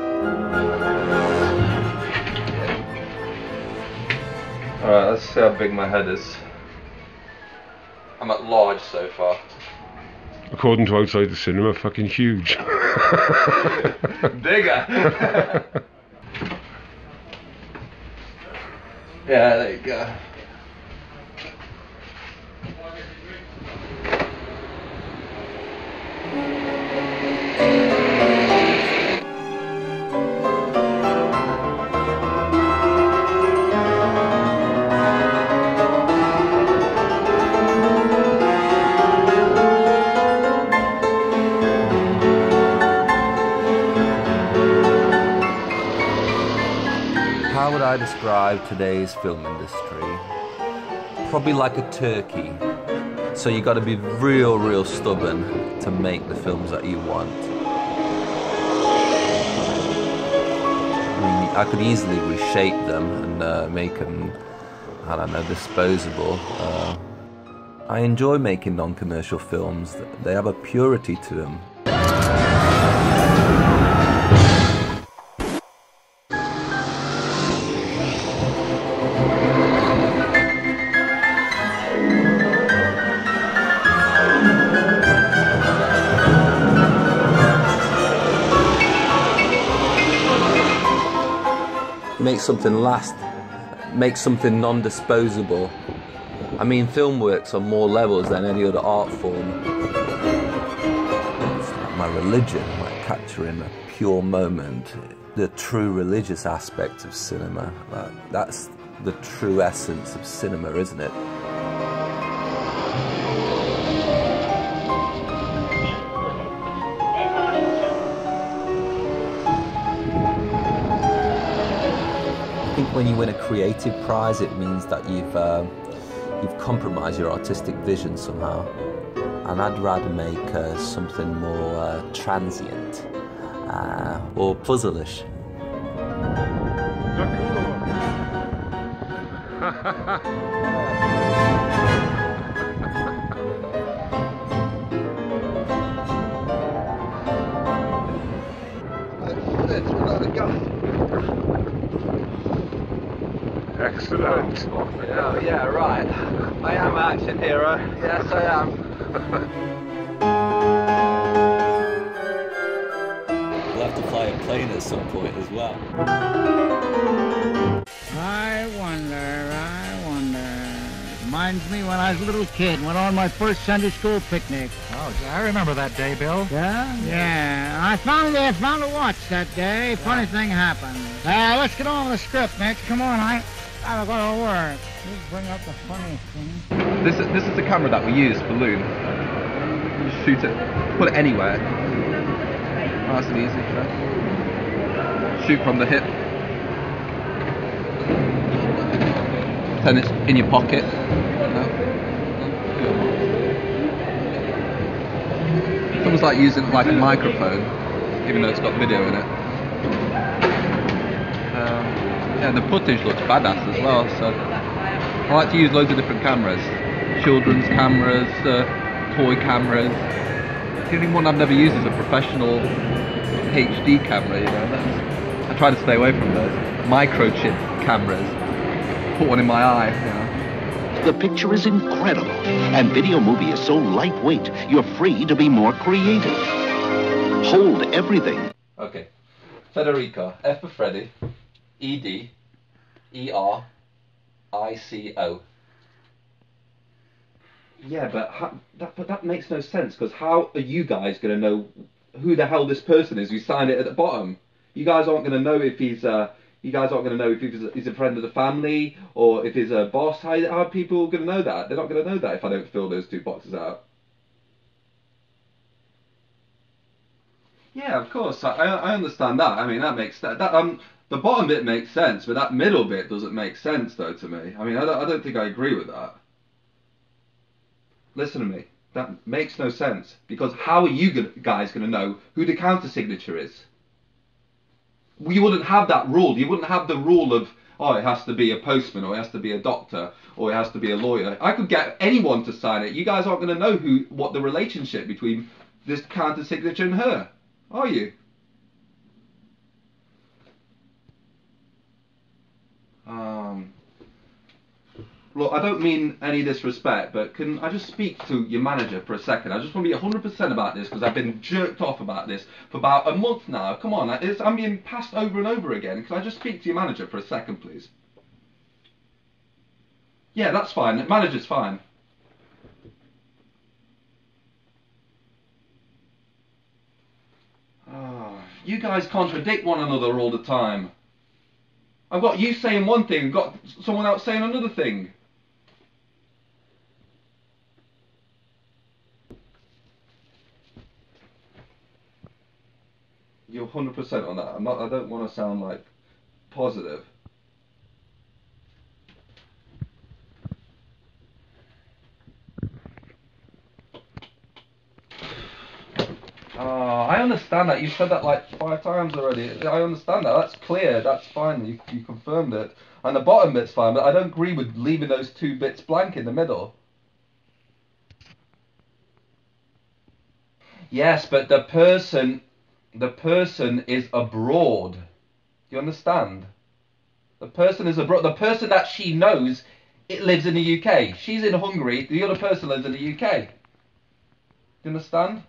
Alright, let's see how big my head is. I'm at large so far. According to outside the cinema, fucking huge. Bigger! Yeah, there you go. How would I describe today's film industry? Probably like a turkey. So you got to be real, real stubborn to make the films that you want. I mean, I could easily reshape them and uh, make them, I don't know, disposable. Uh, I enjoy making non-commercial films. They have a purity to them. Make something last, make something non-disposable. I mean, film works on more levels than any other art form. It's like my religion. Like, capturing a pure moment, the true religious aspect of cinema. Like, that's the true essence of cinema, isn't it? I think when you win a creative prize, it means that you've uh, you've compromised your artistic vision somehow. And I'd rather make uh, something more uh, transient uh, or puzzle-ish. Excellent. Oh, yeah, right. I am an action hero. Yes, I am. We'll have to fly a plane at some point as well. I wonder, I wonder. Reminds me when I was a little kid, went on my first Sunday school picnic. Oh, yeah, I remember that day, Bill. Yeah? Yeah. I found I found a watch that day. Funny thing happened. Uh, let's get on with the script, Nick. Come on, I I've got to work. Just bring up the funniest thing. This is, this is the camera that we use for Loon. Just shoot it, put it anywhere. Nice and easy. Yeah. Shoot from the hip. Then it's in your pocket. It's almost like using it like a microphone, even though it's got video in it. Um, yeah, the footage looks badass as well, so I like to use loads of different cameras. Children's cameras, uh, toy cameras. The only one I've never used is a professional H D camera, you know. That's, I try to stay away from those. Microchip cameras. Put one in my eye, you know. The picture is incredible, and Video Movie is so lightweight, you're free to be more creative. Hold everything. Okay. Federico, F for Freddy, E D, E R, I C O. Yeah, but how, that but that makes no sense, because how are you guys going to know who the hell this person is who signed it at the bottom? You guys aren't going to know if he's uh, you guys aren't going to know if he's a, he's a friend of the family or if he's a boss. How, how are people going to know that? They're not going to know that if I don't fill those two boxes out. Yeah, of course. I, I understand that. I mean, that makes that, that um the bottom bit makes sense, but that middle bit doesn't make sense though to me. I mean, I don't, I don't think I agree with that. Listen to me. That makes no sense, because how are you guys going to know who the counter signature is? You wouldn't have that rule. You wouldn't have the rule of, oh, it has to be a postman, or it has to be a doctor, or it has to be a lawyer. I could get anyone to sign it. You guys aren't going to know who, what the relationship between this counter signature and her, are you? Um... Look, I don't mean any disrespect, but can I just speak to your manager for a second? I just want to be one hundred percent about this, because I've been jerked off about this for about a month now. Come on, it's, I'm being passed over and over again. Can I just speak to your manager for a second, please? Yeah, that's fine. The manager's fine. Oh, you guys contradict one another all the time. I've got you saying one thing, I've got someone else saying another thing. You're one hundred percent on that. I'm not, I don't want to sound like positive. Oh, I understand that. You said that like five times already. I understand that. That's clear. That's fine. You, you confirmed it. And the bottom bit's fine, but I don't agree with leaving those two bits blank in the middle. Yes, but the person, the person is abroad. You understand? The person is abroad. The person that she knows, it lives in the U K. She's in Hungary. The other person lives in the U K. You understand?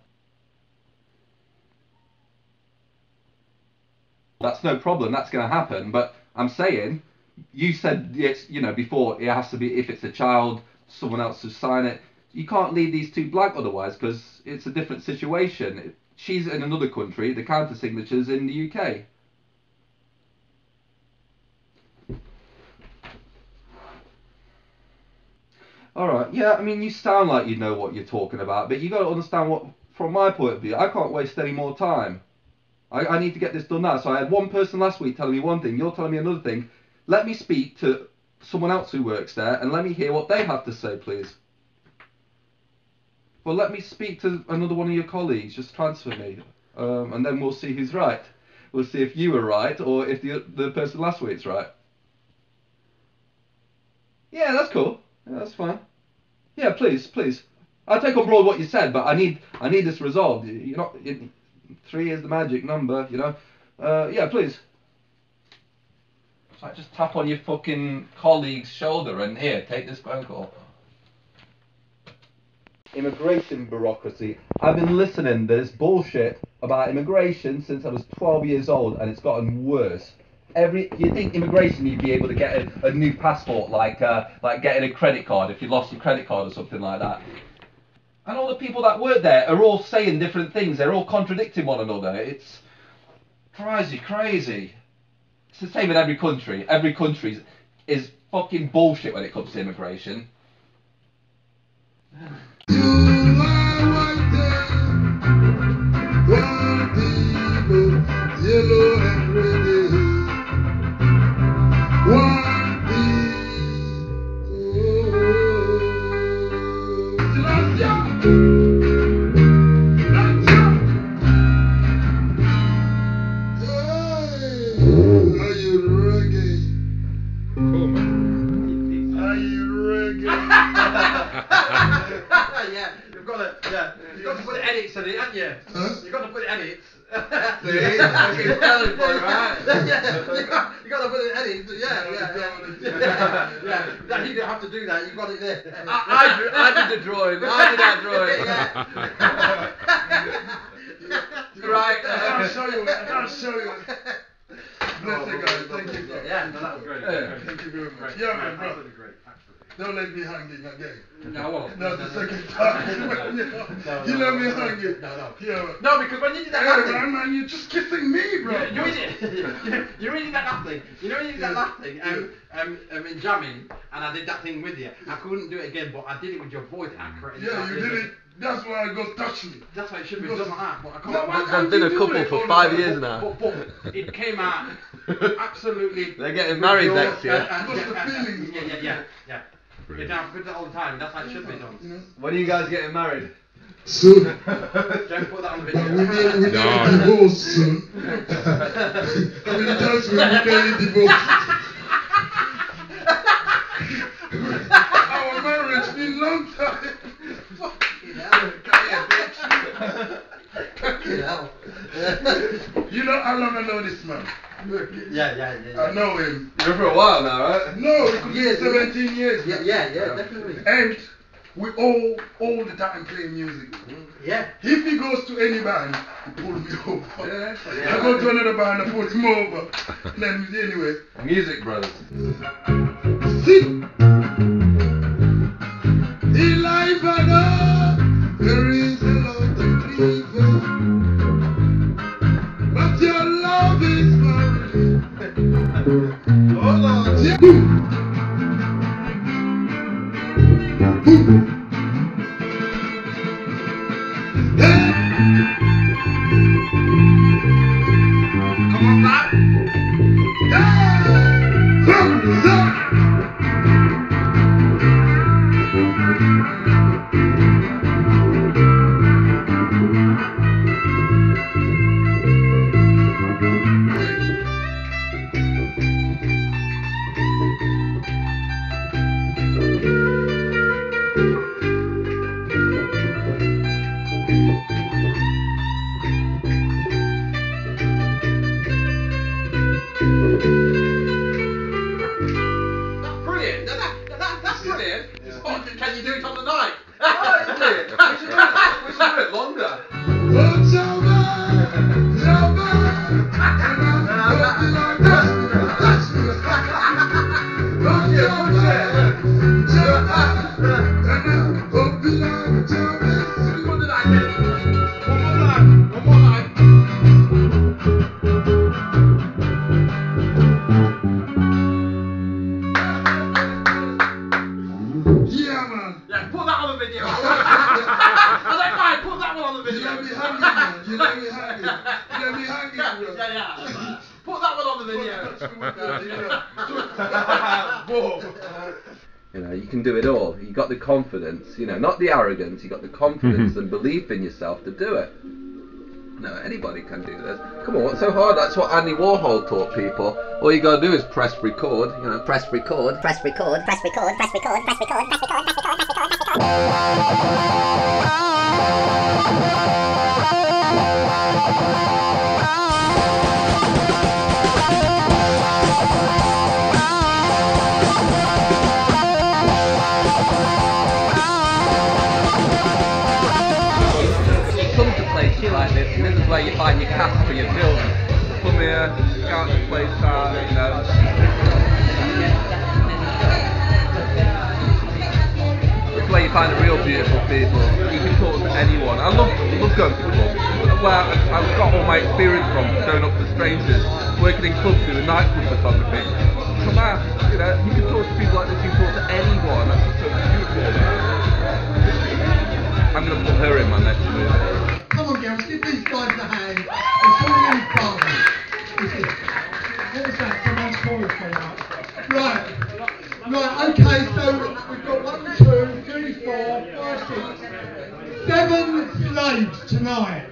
That's no problem. That's going to happen. But I'm saying, you said it's, you know, before, it has to be, if it's a child, someone else to sign it. You can't leave these two blank otherwise, because it's a different situation. It, she's in another country, the counter signature's in the U K. Alright, yeah, I mean, you sound like you know what you're talking about, but you got to understand what, from my point of view, I can't waste any more time. I, I need to get this done now. So I had one person last week telling me one thing, you're telling me another thing. Let me speak to someone else who works there and let me hear what they have to say, please. Well, let me speak to another one of your colleagues, just transfer me, um, and then we'll see who's right. We'll see if you were right or if the, the person last week's right. Yeah, that's cool. Yeah, that's fine. Yeah, please, please. I'll take on board what you said, but I need, I need this resolved. You're not, it, three is the magic number, you know. Uh, yeah, please. So I just tap on your fucking colleague's shoulder and here, take this phone call. Immigration bureaucracy. I've been listening to this bullshit about immigration since I was twelve years old, and it's gotten worse. Every, you think immigration, you'd be able to get a, a new passport, like uh, like getting a credit card if you lost your credit card or something like that. And all the people that work there are all saying different things. They're all contradicting one another. It's drives you crazy. It's the same in every country. Every country is fucking bullshit when it comes to immigration. Yellow and red. One Are you reggae? Cool, man. Are you reggae? Yeah, you've got to, yeah, you've got to put edits in it, haven't you? Huh? You've got to put edits. See? Fucking telling boy, right? Yeah, you got, you got to put it edits. Yeah, yeah, yeah. Yeah, yeah. That, you don't have to do that. You've got it there. I, I, drew, I did the drawing. I did that drawing. Yeah. Right. I'll show you. I'll show you. Bless you guys. Thank you. Yeah, no, that was great. Yeah. Thank you very much. Yeah, man, bro. Great. Don't let me hanging again. No, I won't. No, the second time. you know, no, you no, let me no, hanging. No, no. Yeah. No, because when you did that Hey, last thing, man, man, you're just kissing me, bro. You, you, you, you really did that last thing. You know when you did that last thing, um, um, um, in jamming, and I did that thing with you. I couldn't do it again, but I did it with your voice accurate. Yeah, you did it. That's why I go touch me. That's why it should be done like that, but I can't. No, why I've can't been you a do couple it for all five the time? years now. But, but it came out absolutely. They're getting married pure, next year. Uh, uh, What's yeah, the uh, feelings? yeah, yeah, yeah, yeah. You're down for it all the time. That's how it should be done. When are you guys getting married? Soon. Don't put that on the But video. we need, we need No. a divorce soon. How many times we nearly divorced? Our marriage been long time. Fucking hell. Come here, bitch. Fucking hell. You know how long I know this man? Yeah, yeah, yeah, yeah. I know him. You're for a while now, right? No, it could be Years, seventeen years. Yeah, yeah, yeah, definitely. And we all, all the time play music. Yeah. If he goes to any band, he pull me over. Yeah. I go to another band, I pull him over. Then anyway. Music Brothers. See? In life I know there is a lot of grief, but your love is forever. Hold on. Yeah. Come on, back. Yeah. Thumbs up. You know, you can do it all. You got the confidence, you know, not the arrogance. You got the confidence and belief in yourself to do it. No, anybody can do this. Come on, what's so hard? That's what Andy Warhol taught people. All you gotta do is press record, you know, press record, Press record, press record, press record, press record, press record, press record, press record, press You come to places like this, and this is where you find your cast for your film. Come here, scout the place out, you know. This is where you find the real beautiful people. You can talk to anyone. I love, love going to clubs. Where I've got all my experience from, going up to strangers, working in clubs doing nightclub photography. Come out, you know, you can talk to people like this, you can talk to anyone. That's what's so beautiful. I'm going to put her in my next movie. Come on, girls, give these guys a hand. It's really fun. What was that? Someone's calling for that. Right. Right, okay, so we've got one, two, three, four, five, six, seven slaves tonight.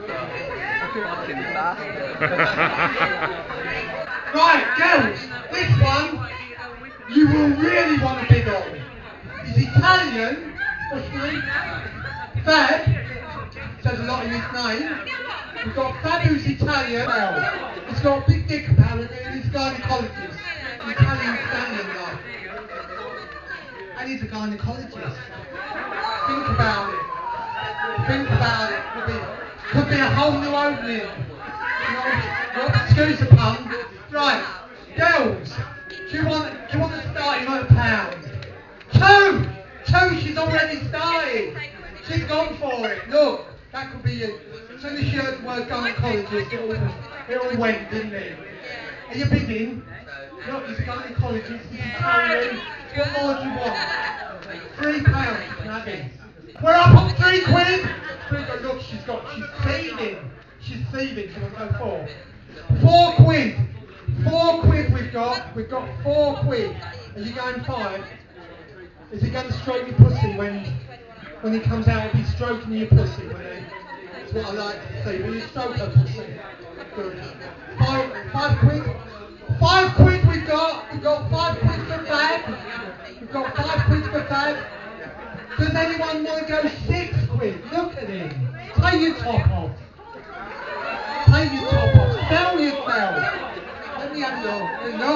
Right, girls, this one you will really want to bid on. He's Italian, obviously. Fab, says a lot in his name. We've got Fab who's Italian. He's got a big dick apparently and he's a gynecologist. An Italian stallion like. And he's a gynecologist. Think about it. Think about it. Could be, could be a whole new opening. Not excuse the pun. Right, girls, do you want do you want to start him at a pound? Two! Two, she's already started. She's gone for it. Look, that could be you. As soon as she heard the word gynecologist, it all, it all went, didn't it? Are you bidding? Look, he's a gynecologist, he's Italian. What more do you want? Three pounds, you can have it. We're up on three quid! Three quid. Look, she's got, she's thieving. She's thieving, so we'll go four. Four quid. Four quid we've got. We've got four quid. Are you going five? Is he going to stroke your pussy when when he comes out? He'll be stroking your pussy, will he? That's what I like to see. Will you stroke her pussy? Good. Five, five quid. Five quid we've got. We've got five quid for Fab. We've got five quid for Fab. Does anyone want to go six quid? Look at him. Take your top off. Take your top off. Sell yourself. Let me have your. No.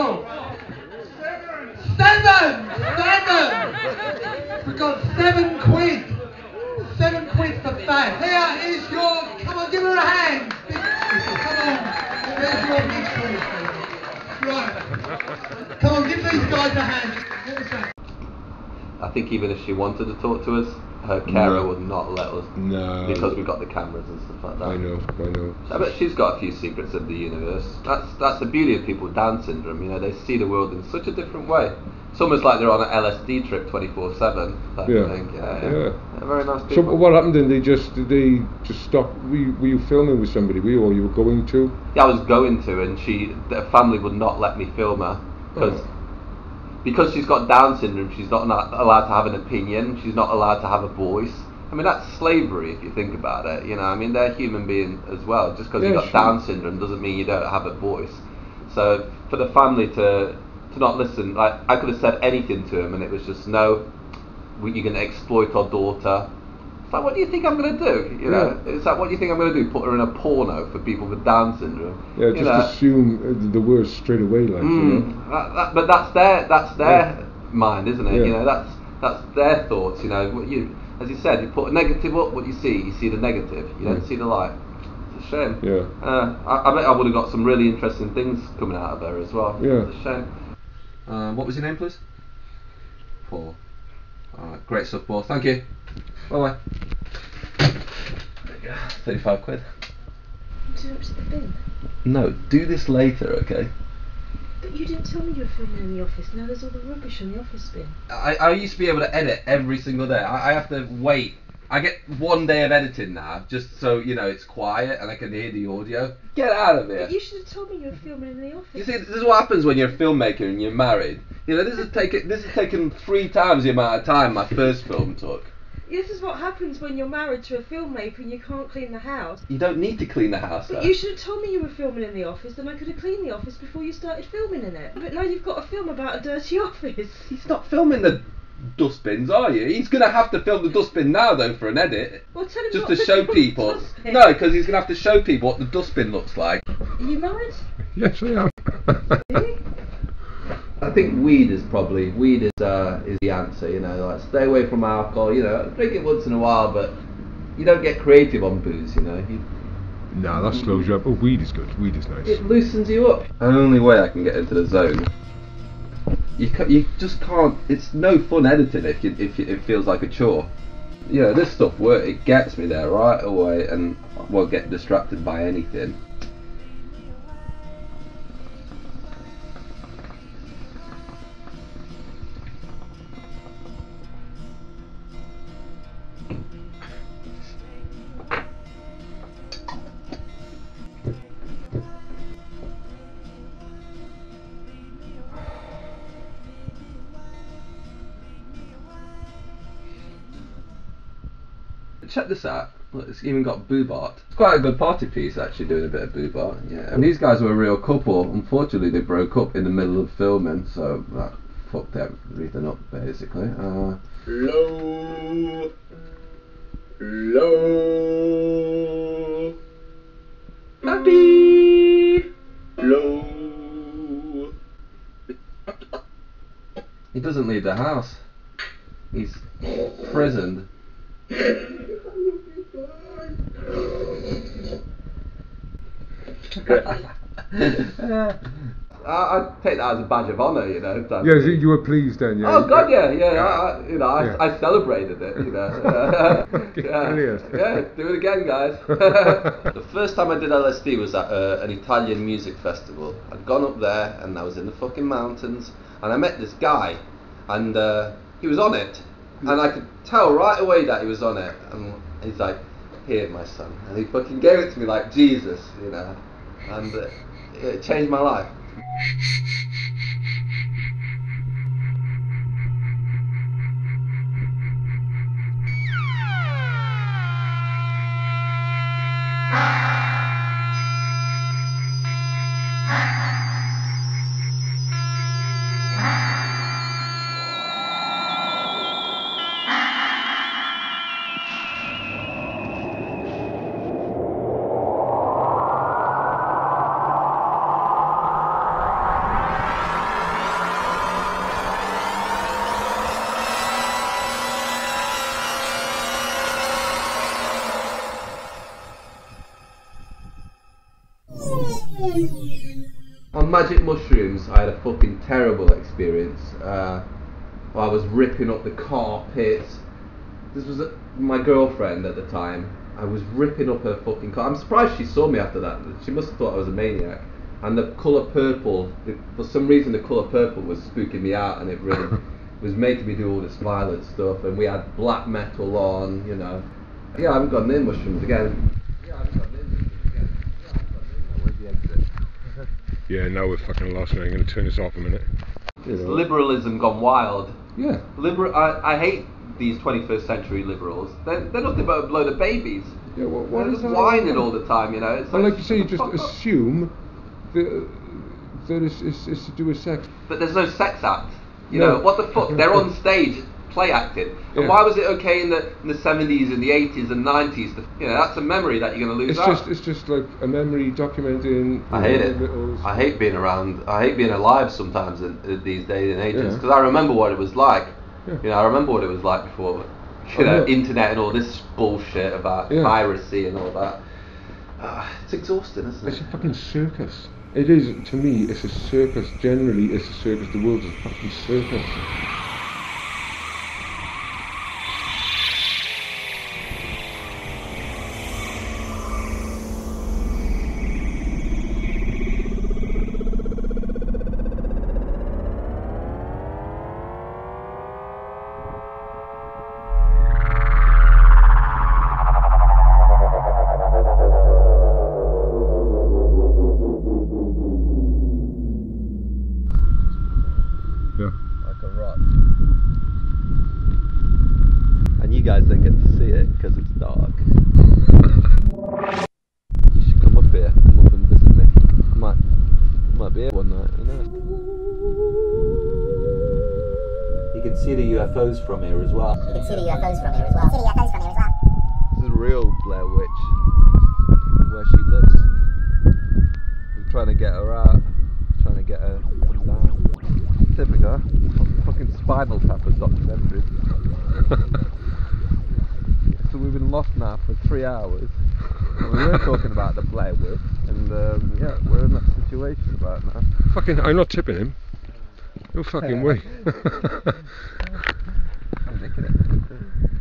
Seven! Seven! We've got seven quid. Seven quid for Fab. Here is your. Come on, give her a hand. Come on. There's your big quid. Right. Come on, give these guys a hand. What was that? I think even if she wanted to talk to us, her carer No. would not let us. No. Because we've got the cameras and stuff like that. I know, I know. I bet she's got a few secrets of the universe. That's that's the beauty of people with Down syndrome. You know, they see the world in such a different way. It's almost like they're on an L S D trip twenty-four seven. Type Yeah. of thing. Yeah, yeah. Yeah. They're very nice So people. what happened then? They just did they just stop? Were you, were you filming with somebody? Were you, or you were going to? Yeah, I was going to, and she, the family would not let me film her because Oh. because she's got Down syndrome. She's not not allowed to have an opinion. She's not allowed to have a voice. I mean, that's slavery if you think about it. You know, I mean, they're human beings as well. Just because Yeah, you've got sure. Down syndrome doesn't mean you don't have a voice. So for the family to to not listen, like I could have said anything to him, and it was just no. we- You're going to exploit our daughter. It's like, what do you think I'm going to do? You know, it's like, what do you think I'm going to do? Put her in a porno for people with Down syndrome? Yeah, You just know? assume uh, the words straight away, like you know. Mm, that, that, but that's their that's their mind, isn't it? Yeah. You know, that's that's their thoughts. You know, what you, as you said, you put a negative up. What you see, you see the negative. You don't Mm. see the light. It's a shame. Yeah. Uh, I, I bet I would have got some really interesting things coming out of her as well. Yeah. It's a shame. Um, what was your name, please? Paul. Alright, great stuff, Paul. Thank you. Bye bye. Thirty-five quid. Did you upset the bin? No, do this later, okay? But you didn't tell me you were filming in the office. Now there's all the rubbish in the office bin. I, I used to be able to edit every single day. I, I have to wait I get one day of editing now, just so, you know, it's quiet and I can hear the audio. Get out of here. But you should have told me you were filming in the office. You see, this is what happens when you're a filmmaker and you're married. You know, this has taken, this has taken three times the amount of time my first film took. This is what happens when you're married to a filmmaker and you can't clean the house. You don't need to clean the house, But though. you should have told me you were filming in the office, then I could have cleaned the office before you started filming in it. But now you've got a film about a dirty office. He's not filming the dustbins, are you? He's going to have to film the dustbin now, though, for an edit. Well, tell him Just not to show film the people. dustbin. No, because he's going to have to show people what the dustbin looks like. Are you married? Yes, I am. I think weed is probably weed is uh, is the answer. You know, like stay away from alcohol. You know, drink it once in a while, but you don't get creative on booze. You know, you, No, that slows you up. Oh, weed is good. Weed is nice. it loosens you up. The only way I can get into the zone. You ca- you just can't. It's no fun editing if you, if you, it feels like a chore. You know, this stuff work. It gets me there right away, and I won't get distracted by anything. Check this out. Look, it's even got Boobart. It's quite a good party piece, actually, doing a bit of Boobart. Yeah. And these guys were a real couple. Unfortunately, they broke up in the middle of filming, so that fucked everything up, basically. Uh, Low. Low. Happy. Low. he doesn't leave the house. He's prisoned. I, I take that as a badge of honour, you know. Yeah, you, you were pleased then, yeah. Oh God, yeah, yeah. I, I, you know, I, Yeah. I celebrated it, you know. yeah, Brilliant. yeah, do it again, guys. The first time I did L S D was at uh, an Italian music festival. I'd gone up there, and I was in the fucking mountains, and I met this guy, and uh, he was on it, and I could tell right away that he was on it. And he's like, "Here, my son," and he fucking gave it to me like Jesus, you know, and uh, it changed my life. On Magic Mushrooms, I had a fucking terrible experience. Uh, I was ripping up the carpets. This was a, my girlfriend at the time. I was ripping up her fucking car. I'm surprised she saw me after that. She must have thought I was a maniac. And the colour purple, the, for some reason the colour purple was spooking me out, and it really was making me do all this violent stuff. And we had black metal on, you know. Yeah, I haven't gone near mushrooms again. Yeah, now we're fucking lost now. I'm going to turn this off a minute. It's liberalism gone wild. Yeah. Liber- I, I hate these twenty-first century liberals. They're, they're nothing but a load of babies. Yeah, what, what They're is just that? whining all the time, you know. It's And like, like you say, you just assume that, that it's, it's, it's to do with sex. but there's no sex act. You No. know, what the fuck? They're on stage play acting. And Yeah. why was it okay in the in the seventies and the eighties and nineties? To, you know, that's a memory that you're going to lose It's out. just it's just like a memory documenting. I hate you it. know, little- I hate being around. I hate being alive sometimes in, in these days and ages, Yeah. because I remember what it was like. Yeah. You know, I remember what it was like before. You Oh, know, yeah. internet and all this bullshit about Yeah. piracy and all that. Uh, it's exhausting, isn't It's it? a fucking circus. It is, to me, it's a circus. Generally, it's a circus. The world is a fucking circus. Yeah. Like a rock. And you guys don't get to see it because it's dark. You should come up here, come up and visit me. I might, might be here one night, I don't know. You can see the U F Os from here as well. You can see the U F Os from here as well. See the U F Os from here as well. This is a real Blair Witch, where she lives. We're trying to get her out, trying to get her to come down. There we go. Fucking Spinal Tapper documentaries. So we've been lost now for three hours. And we were talking about the Blair Witch, and um, yeah, we're in that situation about now. Fucking, I'm not tipping him. No fucking way. I'm nicking it.